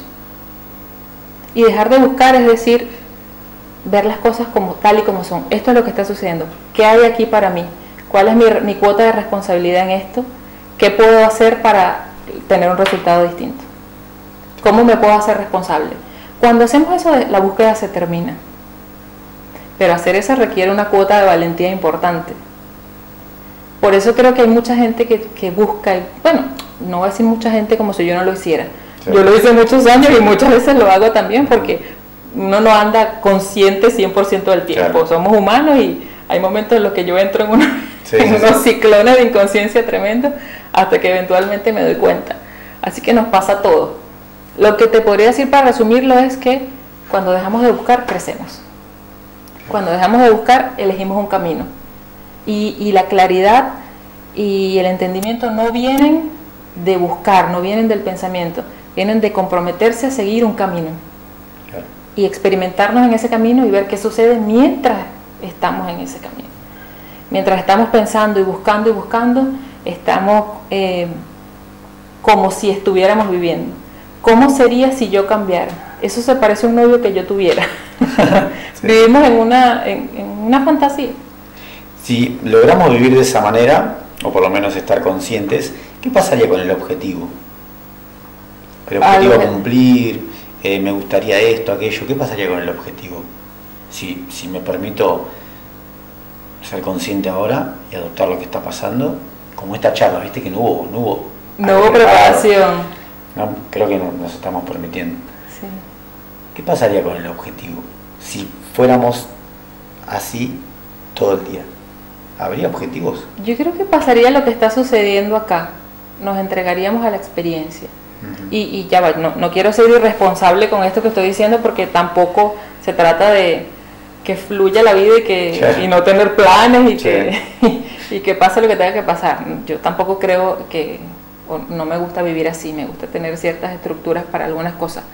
Y dejar de buscar es decir, ver las cosas como tal y como son. Esto es lo que está sucediendo. ¿Qué hay aquí para mí? ¿Cuál es mi cuota de responsabilidad en esto? ¿Qué puedo hacer para tener un resultado distinto? ¿Cómo me puedo hacer responsable? Cuando hacemos eso, la búsqueda se termina. Pero hacer eso requiere una cuota de valentía importante. Por eso creo que hay mucha gente que busca, y, bueno, no voy a decir mucha gente como si yo no lo hiciera. Sí. Yo lo hice muchos años y muchas veces lo hago también porque uno no anda consciente 100% del tiempo. Claro. Somos humanos y hay momentos en los que yo entro en, unos ciclones de inconsciencia tremendos hasta que eventualmente me doy cuenta. Así que nos pasa todo. Lo que te podría decir para resumirlo es que cuando dejamos de buscar, crecemos. Cuando dejamos de buscar, elegimos un camino. Y la claridad y el entendimiento no vienen de buscar, no vienen del pensamiento, vienen de comprometerse a seguir un camino. Claro. Y experimentarnos en ese camino y ver qué sucede mientras estamos en ese camino. Mientras estamos pensando y buscando, estamos como si estuviéramos viviendo. ¿Cómo sería si yo cambiara? Eso se parece a un novio que yo tuviera. Sí. Vivimos en una fantasía. Si logramos vivir de esa manera, o por lo menos estar conscientes, ¿qué pasaría con el objetivo? El objetivo a cumplir, me gustaría esto, aquello, ¿qué pasaría con el objetivo? Si me permito ser consciente ahora y adoptar lo que está pasando, como esta charla, viste que no hubo preparación. No, creo que nos estamos permitiendo. Sí. ¿Qué pasaría con el objetivo? Si fuéramos así todo el día, ¿habría objetivos? Yo creo que pasaría lo que está sucediendo acá. Nos entregaríamos a la experiencia. Uh-huh. Y ya va, no quiero ser irresponsable con esto que estoy diciendo porque tampoco se trata de que fluya la vida y no tener planes y que pase lo que tenga que pasar. Yo tampoco creo que, o no me gusta vivir así, me gusta tener ciertas estructuras para algunas cosas.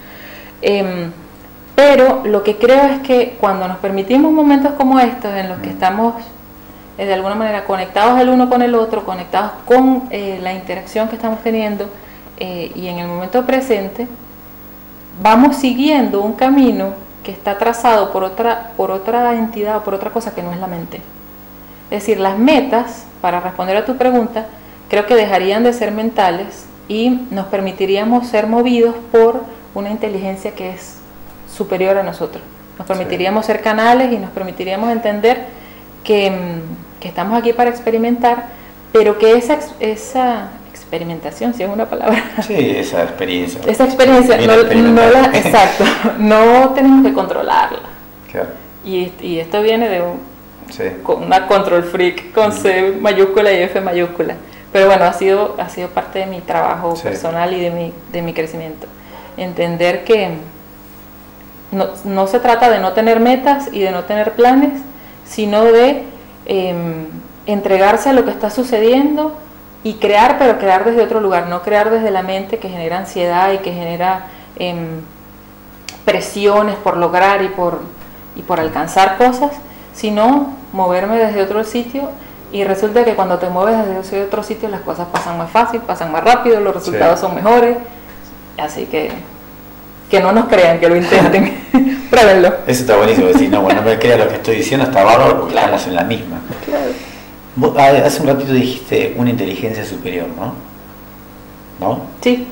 Pero lo que creo es que cuando nos permitimos momentos como estos en los que estamos de alguna manera conectados el uno con el otro, conectados con la interacción que estamos teniendo y en el momento presente, vamos siguiendo un camino que está trazado por otra entidad o por otra cosa que no es la mente. Es decir, las metas, para responder a tu pregunta, creo que dejarían de ser mentales y nos permitiríamos ser movidos por una inteligencia que es superior a nosotros. Nos permitiríamos ser canales y nos permitiríamos entender que estamos aquí para experimentar, pero que esa experimentación, si es una palabra. Sí, esa experiencia. Esa experiencia, exacto, no tenemos que controlarla. Claro. Y esto viene de una control freak con C mayúscula y F mayúscula. Pero bueno, ha sido parte de mi trabajo personal y de mi crecimiento. Entender que no se trata de no tener metas y de no tener planes, sino de entregarse a lo que está sucediendo y crear, pero crear desde otro lugar, no crear desde la mente que genera ansiedad y que genera presiones por lograr y por alcanzar cosas, sino moverme desde otro sitio. Y resulta que cuando te mueves desde otro sitio las cosas pasan más fácil, pasan más rápido, los resultados son mejores. Así que no nos crean, que lo intenten. Pruébenlo. Eso está buenísimo, decir, no me crea lo que estoy diciendo, está bárbaro porque estamos en la misma. Claro. Vos, hace un ratito dijiste una inteligencia superior, ¿no? Sí.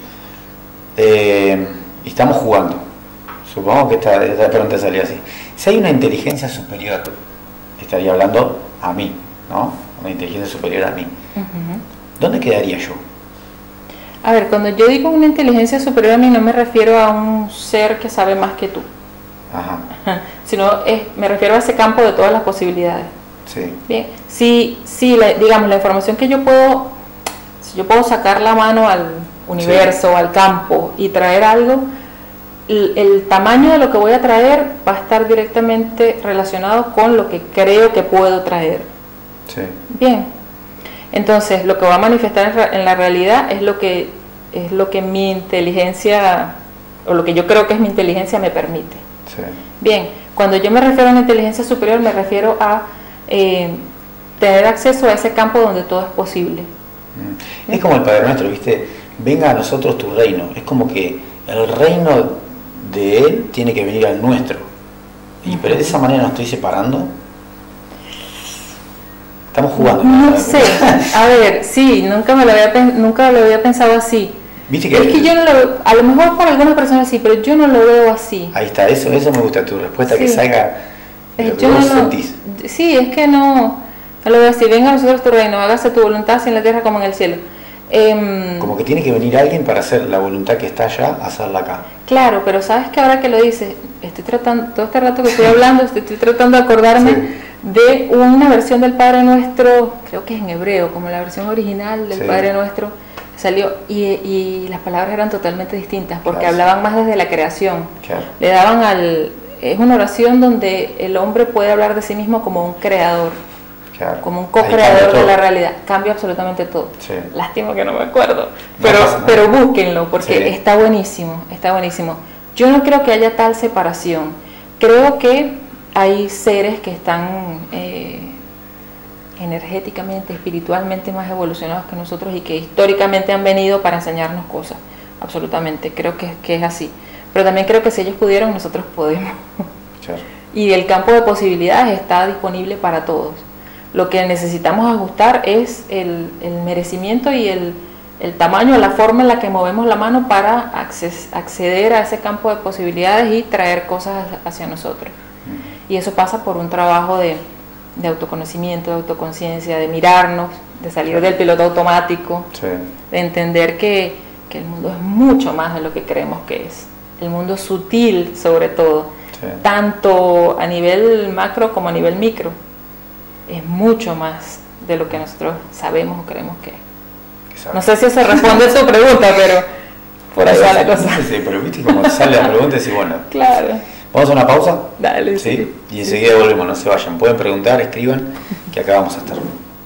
Y estamos jugando. Supongo que esta pregunta salió así. Si hay una inteligencia superior, estaría hablando a mí, ¿no? Una inteligencia superior a mí. Uh-huh. ¿Dónde quedaría yo? A ver, cuando yo digo una inteligencia superior a mí, no me refiero a un ser que sabe más que tú. Ajá. Sino me refiero a ese campo de todas las posibilidades. Sí. Bien. Digamos, la información que yo puedo, si yo puedo sacar la mano al universo, al campo y traer algo, el tamaño de lo que voy a traer va a estar directamente relacionado con lo que creo que puedo traer. Sí. Bien. Entonces, lo que va a manifestar en la realidad es lo que mi inteligencia, o lo que yo creo que es mi inteligencia, me permite. Sí. Bien, cuando yo me refiero a una inteligencia superior, me refiero a tener acceso a ese campo donde todo es posible. Es como el Padre Nuestro, ¿viste? venga a nosotros tu reino. Es como que el reino de Él tiene que venir al nuestro. Pero de esa manera nos estoy separando. Estamos jugando. No sé, a ver, sí, nunca lo había pensado así. ¿Viste que es que yo no lo veo, a lo mejor para algunas personas sí, pero yo no lo veo así. Ahí está, eso me gusta tu respuesta, sí. Que salga lo que vos sentís. Sí, es que no lo veo así. Venga a nosotros tu reino, hágase tu voluntad así en la tierra como en el cielo. Como que tiene que venir alguien para hacer la voluntad que está allá, hacerla acá. Claro, pero sabes que ahora que lo dices, estoy tratando, todo este rato que estoy hablando, estoy tratando de acordarme de una versión del Padre Nuestro, creo que es en hebreo, como la versión original del Padre Nuestro, salió y las palabras eran totalmente distintas, porque hablaban más desde la creación. Le daban es una oración donde el hombre puede hablar de sí mismo como un creador. Como un co-creador de la realidad, cambia absolutamente todo. Lástima que no me acuerdo, pero búsquenlo porque está buenísimo, está buenísimo. Yo no creo que haya tal separación, creo que hay seres que están energéticamente, espiritualmente más evolucionados que nosotros y que históricamente han venido para enseñarnos cosas, absolutamente, creo que es así, pero también creo que si ellos pudieron, nosotros podemos. Y el campo de posibilidades está disponible para todos. Lo que necesitamos ajustar es el merecimiento y el tamaño, la forma en la que movemos la mano para acceder a ese campo de posibilidades y traer cosas hacia nosotros. Y eso pasa por un trabajo de autoconocimiento, de autoconciencia, de mirarnos, de salir del piloto automático, de entender que el mundo es mucho más de lo que creemos que es. El mundo sutil, sobre todo, tanto a nivel macro como a nivel micro. Es mucho más de lo que nosotros sabemos o creemos que es. No sé si eso responde a tu pregunta, pero por ahí va la cosa. Sí, pero viste cómo sale la pregunta y bueno. Claro. ¿Vamos a una pausa? Dale. ¿Sí? Y enseguida volvemos, no se vayan. Pueden preguntar, escriban, que acá vamos a estar.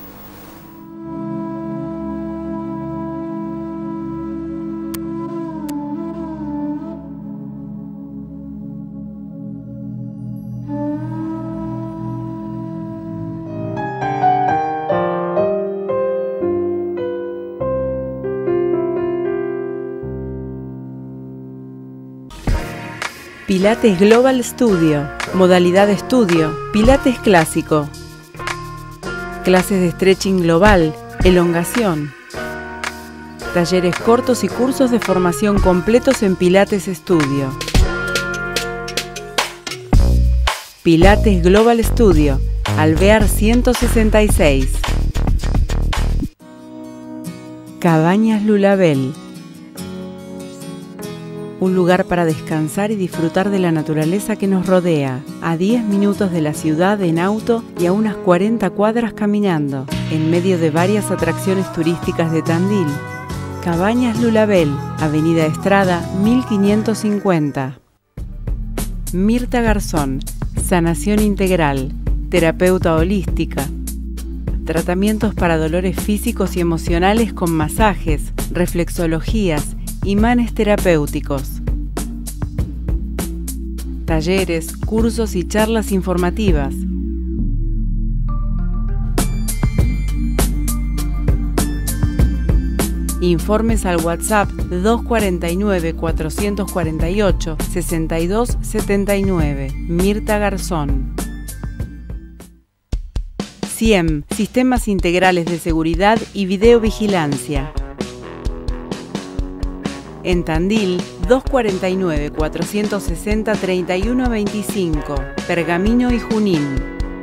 Pilates Global Studio, modalidad estudio, Pilates clásico, clases de stretching global, elongación, talleres cortos y cursos de formación completos en Pilates Studio. Pilates Global Studio, Alvear 166. Cabañas Lulabel. Un lugar para descansar y disfrutar de la naturaleza que nos rodea, a 10 minutos de la ciudad en auto y a unas 40 cuadras caminando, en medio de varias atracciones turísticas de Tandil. Cabañas Lulabel, Avenida Estrada 1550. Mirta Garzón, sanación integral, terapeuta holística. Tratamientos para dolores físicos y emocionales con masajes, reflexologías, imanes terapéuticos. Talleres, cursos y charlas informativas. Informes al WhatsApp 249-448-6279. Mirta Garzón. CIEM, Sistemas Integrales de Seguridad y Videovigilancia. En Tandil, 249-460-3125, Pergamino y Junín.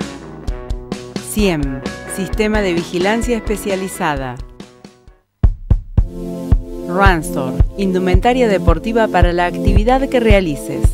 CIEM, Sistema de Vigilancia Especializada. Runstore, indumentaria deportiva para la actividad que realices.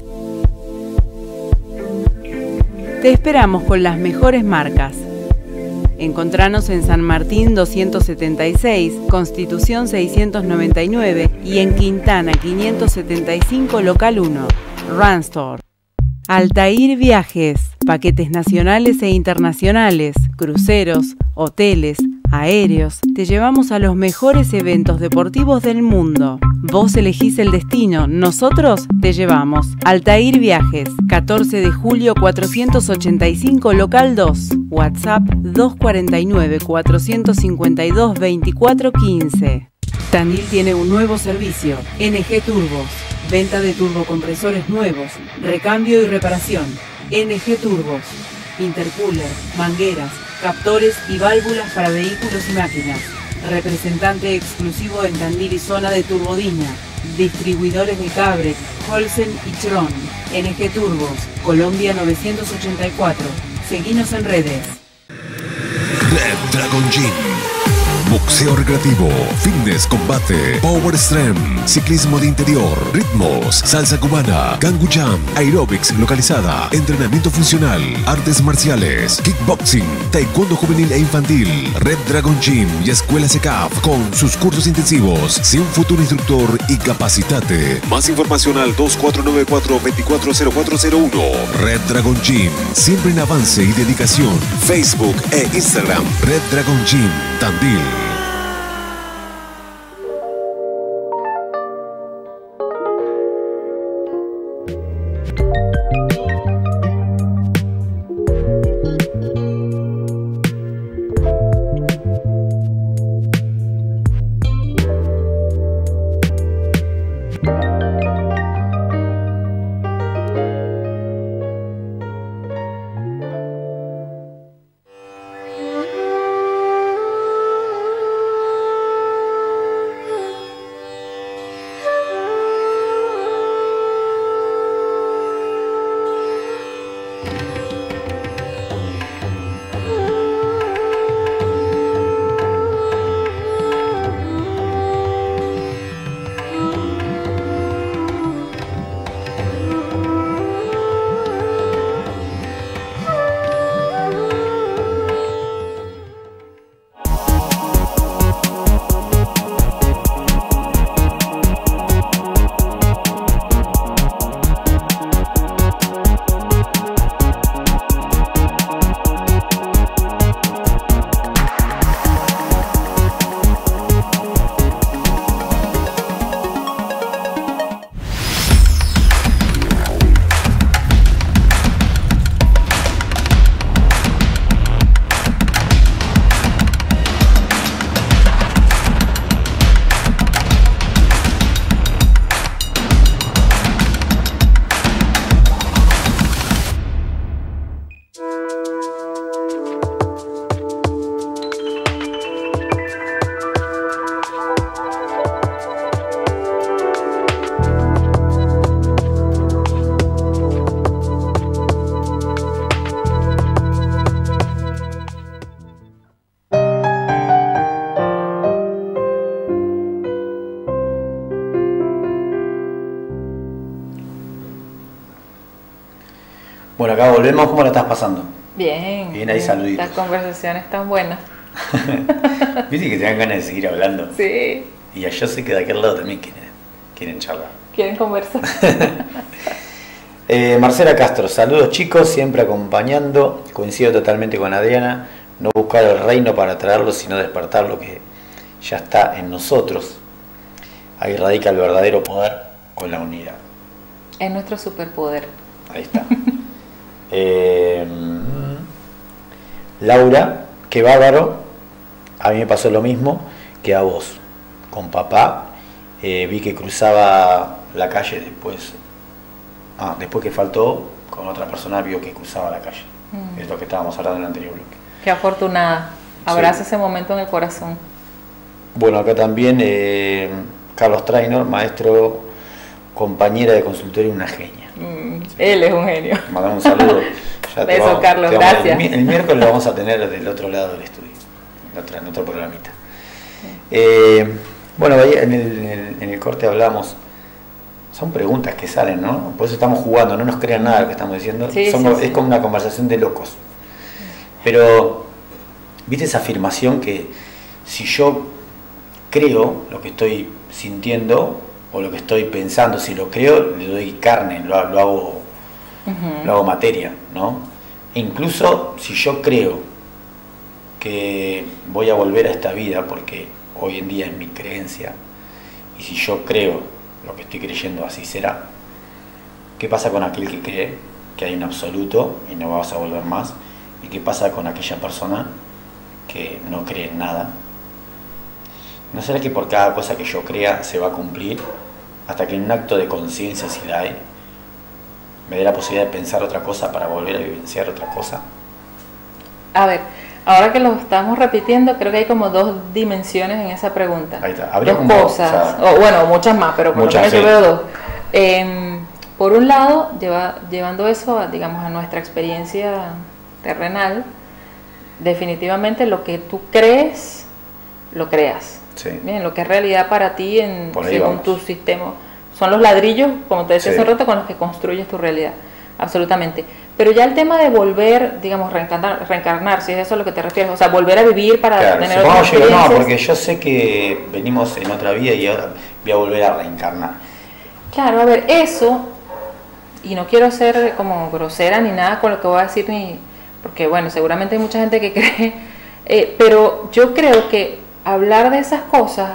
Te esperamos con las mejores marcas. Encontranos en San Martín 276, Constitución 699 y en Quintana 575, Local 1. Runstore. Altair Viajes, paquetes nacionales e internacionales, cruceros, hoteles, aéreos. Te llevamos a los mejores eventos deportivos del mundo. Vos elegís el destino, nosotros te llevamos. Altair Viajes, 14 de julio 485, Local 2. WhatsApp 249-452-2415. Tandil tiene un nuevo servicio, NG Turbos. Venta de turbocompresores nuevos, recambio y reparación. NG Turbos. Intercooler, mangueras, captores y válvulas para vehículos y máquinas. Representante exclusivo en Tandil y zona de Turbodina. Distribuidores de Cabrec, Holcim y Tron. NG Turbos, Colombia 984. Seguinos en redes. Red Dragon Gym. Boxeo recreativo, fitness, combate, power strength, ciclismo de interior, ritmos, salsa cubana, Gangu Jam, aerobics localizada, entrenamiento funcional, artes marciales, kickboxing, taekwondo juvenil e infantil, Red Dragon Gym y Escuela SECAF con sus cursos intensivos. Sé un futuro instructor y capacitate. Más información al 2494-240401. Red Dragon Gym, siempre en avance y dedicación. Facebook e Instagram, Red Dragon Gym, Tandil. Bueno, acá volvemos. ¿Cómo la estás pasando? Bien. Bien, ahí saluditos. Las conversaciones están buenas. Viste que te dan ganas de seguir hablando. Sí. Y yo sé que de aquel lado también quieren charlar. Quieren conversar. Marcela Castro, saludos chicos, siempre acompañando. Coincido totalmente con Adriana. No buscar el reino para traerlo, sino despertar lo que ya está en nosotros. Ahí radica el verdadero poder con la unidad. Es nuestro superpoder. Ahí está. Laura, qué bárbaro. A mí me pasó lo mismo que a vos. Con papá vi que cruzaba la calle después que faltó, con otra persona vio que cruzaba la calle. Es lo que estábamos hablando en el anterior bloque. Qué afortunada. Abraza Sí. ese momento en el corazón. Bueno, acá también Carlos Trainor, maestro, compañera de consultorio, una genia. Él es un genio. Mandamos un saludo. Beso, Carlos, gracias. El miércoles lo vamos a tener del otro lado del estudio, en otro programita. Bueno, en el corte hablamos, son preguntas que salen, ¿no? Por eso estamos jugando, no nos crean nada lo que estamos diciendo. Sí, Es como una conversación de locos. Pero, ¿viste esa afirmación que si yo creo lo que estoy sintiendo o lo que estoy pensando, si lo creo, le doy carne, lo hago materia, ¿no? E incluso si yo creo que voy a volver a esta vida, porque hoy en día es mi creencia, y si yo creo lo que estoy creyendo, así será. ¿Qué pasa con aquel que cree que hay un absoluto y no vas a volver más? ¿Y qué pasa con aquella persona que no cree en nada? ¿No será que por cada cosa que yo crea se va a cumplir? Hasta que en un acto de conciencia, si la hay, me dé la posibilidad de pensar otra cosa para volver a vivenciar otra cosa. A ver, ahora que lo estamos repitiendo, creo que hay como dos dimensiones en esa pregunta. Ahí está. Dos cosas, o bueno, muchas más, pero por lo menos yo veo dos. Por un lado, llevando eso, digamos, a nuestra experiencia terrenal, definitivamente lo que tú crees, lo creas. Sí. Bien, lo que es realidad para ti según tu sistema. Son los ladrillos, como te decía hace rato, con los que construyes tu realidad. Absolutamente. Pero ya el tema de volver, digamos, reencarnar, si es eso a lo que te refieres, o sea, volver a vivir para tener otra experiencia. No, porque yo sé que venimos en otra vida y ahora voy a volver a reencarnar. Claro, a ver, eso, y no quiero ser como grosera ni nada con lo que voy a decir, porque bueno, seguramente hay mucha gente que cree, pero yo creo que hablar de esas cosas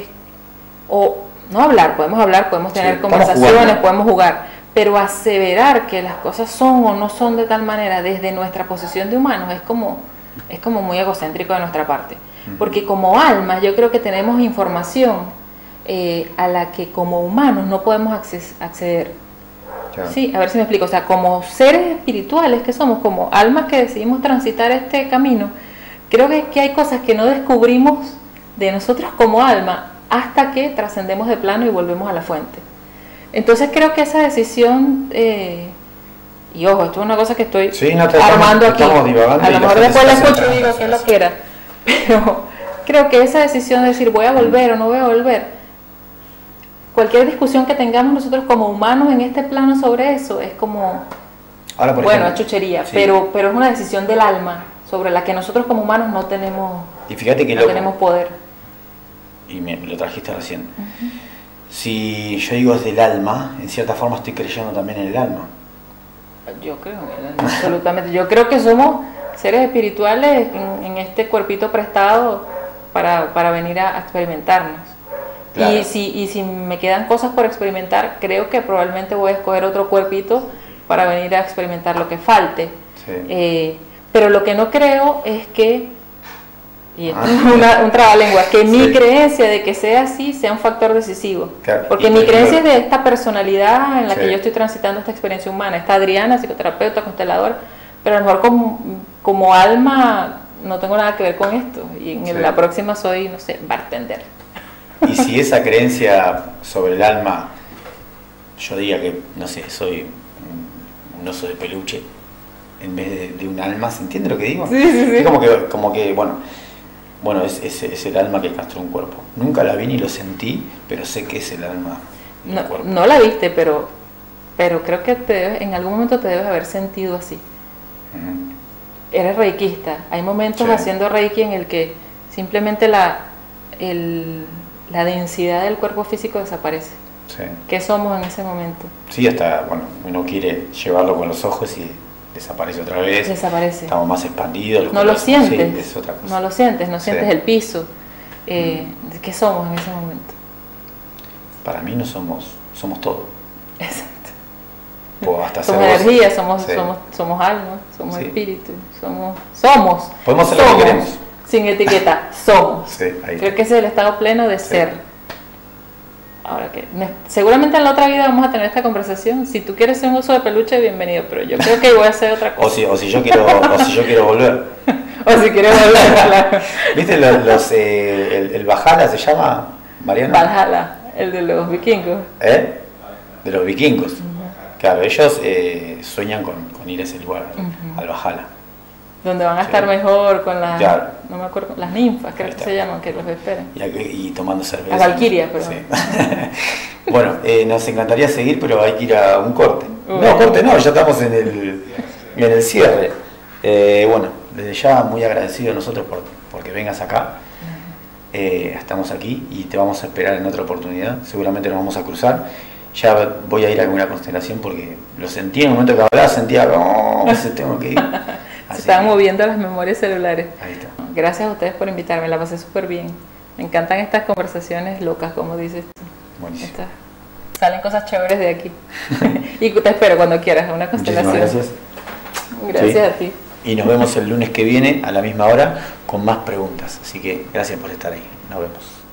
o no hablar, podemos tener conversaciones, podemos jugar, pero aseverar que las cosas son o no son de tal manera desde nuestra posición de humanos es como muy egocéntrico de nuestra parte, porque como almas yo creo que tenemos información a la que como humanos no podemos acceder. Claro. Sí, a ver si me explico, o sea, como seres espirituales que somos, como almas que decidimos transitar este camino, creo que hay cosas que no descubrimos de nosotros como alma hasta que trascendemos de plano y volvemos a la fuente. Entonces creo que esa decisión, y ojo, esto es una cosa que estoy armando aquí, a lo mejor después la escucho y digo que lo quiera, pero creo que esa decisión de decir voy a volver o no voy a volver, cualquier discusión que tengamos nosotros como humanos en este plano sobre eso es como, ahora, bueno, ejemplo, chuchería, sí, pero es una decisión del alma sobre la que nosotros como humanos no tenemos, y fíjate que no tenemos poder. Y me lo trajiste recién. Si yo digo es del alma, en cierta forma estoy creyendo también en el alma. Yo creo, absolutamente. Yo creo que somos seres espirituales en este cuerpito prestado para venir a experimentarnos. Claro. Y si me quedan cosas por experimentar, creo que probablemente voy a escoger otro cuerpito para venir a experimentar lo que falte. Sí. Pero lo que no creo es que, y esto es un trabalenguas, que mi creencia de que sea así sea un factor decisivo. Claro. Porque mi creencia es de esta personalidad en la que yo estoy transitando esta experiencia humana, esta Adriana, psicoterapeuta, consteladora, pero a lo mejor como alma no tengo nada que ver con esto, y en la próxima soy, no sé, bartender. Y si esa creencia sobre el alma, yo diga que, no sé, soy un oso de peluche en vez de un alma, ¿se entiende lo que digo? Sí, sí, sí. Es como que bueno, es el alma que castró un cuerpo. Nunca la vi ni lo sentí, pero sé que es el alma del cuerpo. No la viste, pero creo que en algún momento te debes haber sentido así. Eres reikista. Hay momentos haciendo reiki en el que simplemente la densidad del cuerpo físico desaparece. Sí. ¿Qué somos en ese momento? Sí, hasta, bueno, uno quiere llevarlo con los ojos y desaparece otra vez. Desaparece. Estamos más expandidos. No lo sientes. Sí, es otra cosa. No lo sientes, no sientes el piso. ¿Qué somos en ese momento? Para mí no somos todo. Exacto. Hasta somos energía, somos alma, somos espíritu, somos. Podemos ser lo que queremos. Sin etiqueta, somos. Sí, ahí. Creo que ese es el estado pleno de ser. Ahora que seguramente en la otra vida vamos a tener esta conversación. Si tú quieres ser un oso de peluche, bienvenido, pero yo creo que voy a hacer otra cosa. O si yo quiero volver. O si quieres volver. ¿Viste el Valhalla se llama, Mariana? Valhalla, el de los vikingos. De los vikingos. Claro, ellos sueñan con ir a ese lugar, al Valhalla. Donde van a estar mejor con las, no me acuerdo, las ninfas, creo que se llaman, que los esperan. Y tomando cerveza. Las valquirias, pero. Sí. Bueno, nos encantaría seguir, pero hay que ir a un corte. No, corte no, ya estamos en el cierre. Bueno, desde ya muy agradecido a nosotros porque vengas acá. Estamos aquí y te vamos a esperar en otra oportunidad. Seguramente nos vamos a cruzar. Ya voy a ir a alguna constelación porque lo sentí en el momento que hablaba, sentía que tengo que ir. Se estaban moviendo las memorias celulares. Ahí está. Gracias a ustedes por invitarme, la pasé súper bien. Me encantan estas conversaciones locas, como dices tú. Buenísimo. Salen cosas chéveres de aquí. Y te espero cuando quieras, a una constelación. Muchísimas gracias. Gracias a ti. Y nos vemos el lunes que viene a la misma hora con más preguntas. Así que gracias por estar ahí. Nos vemos.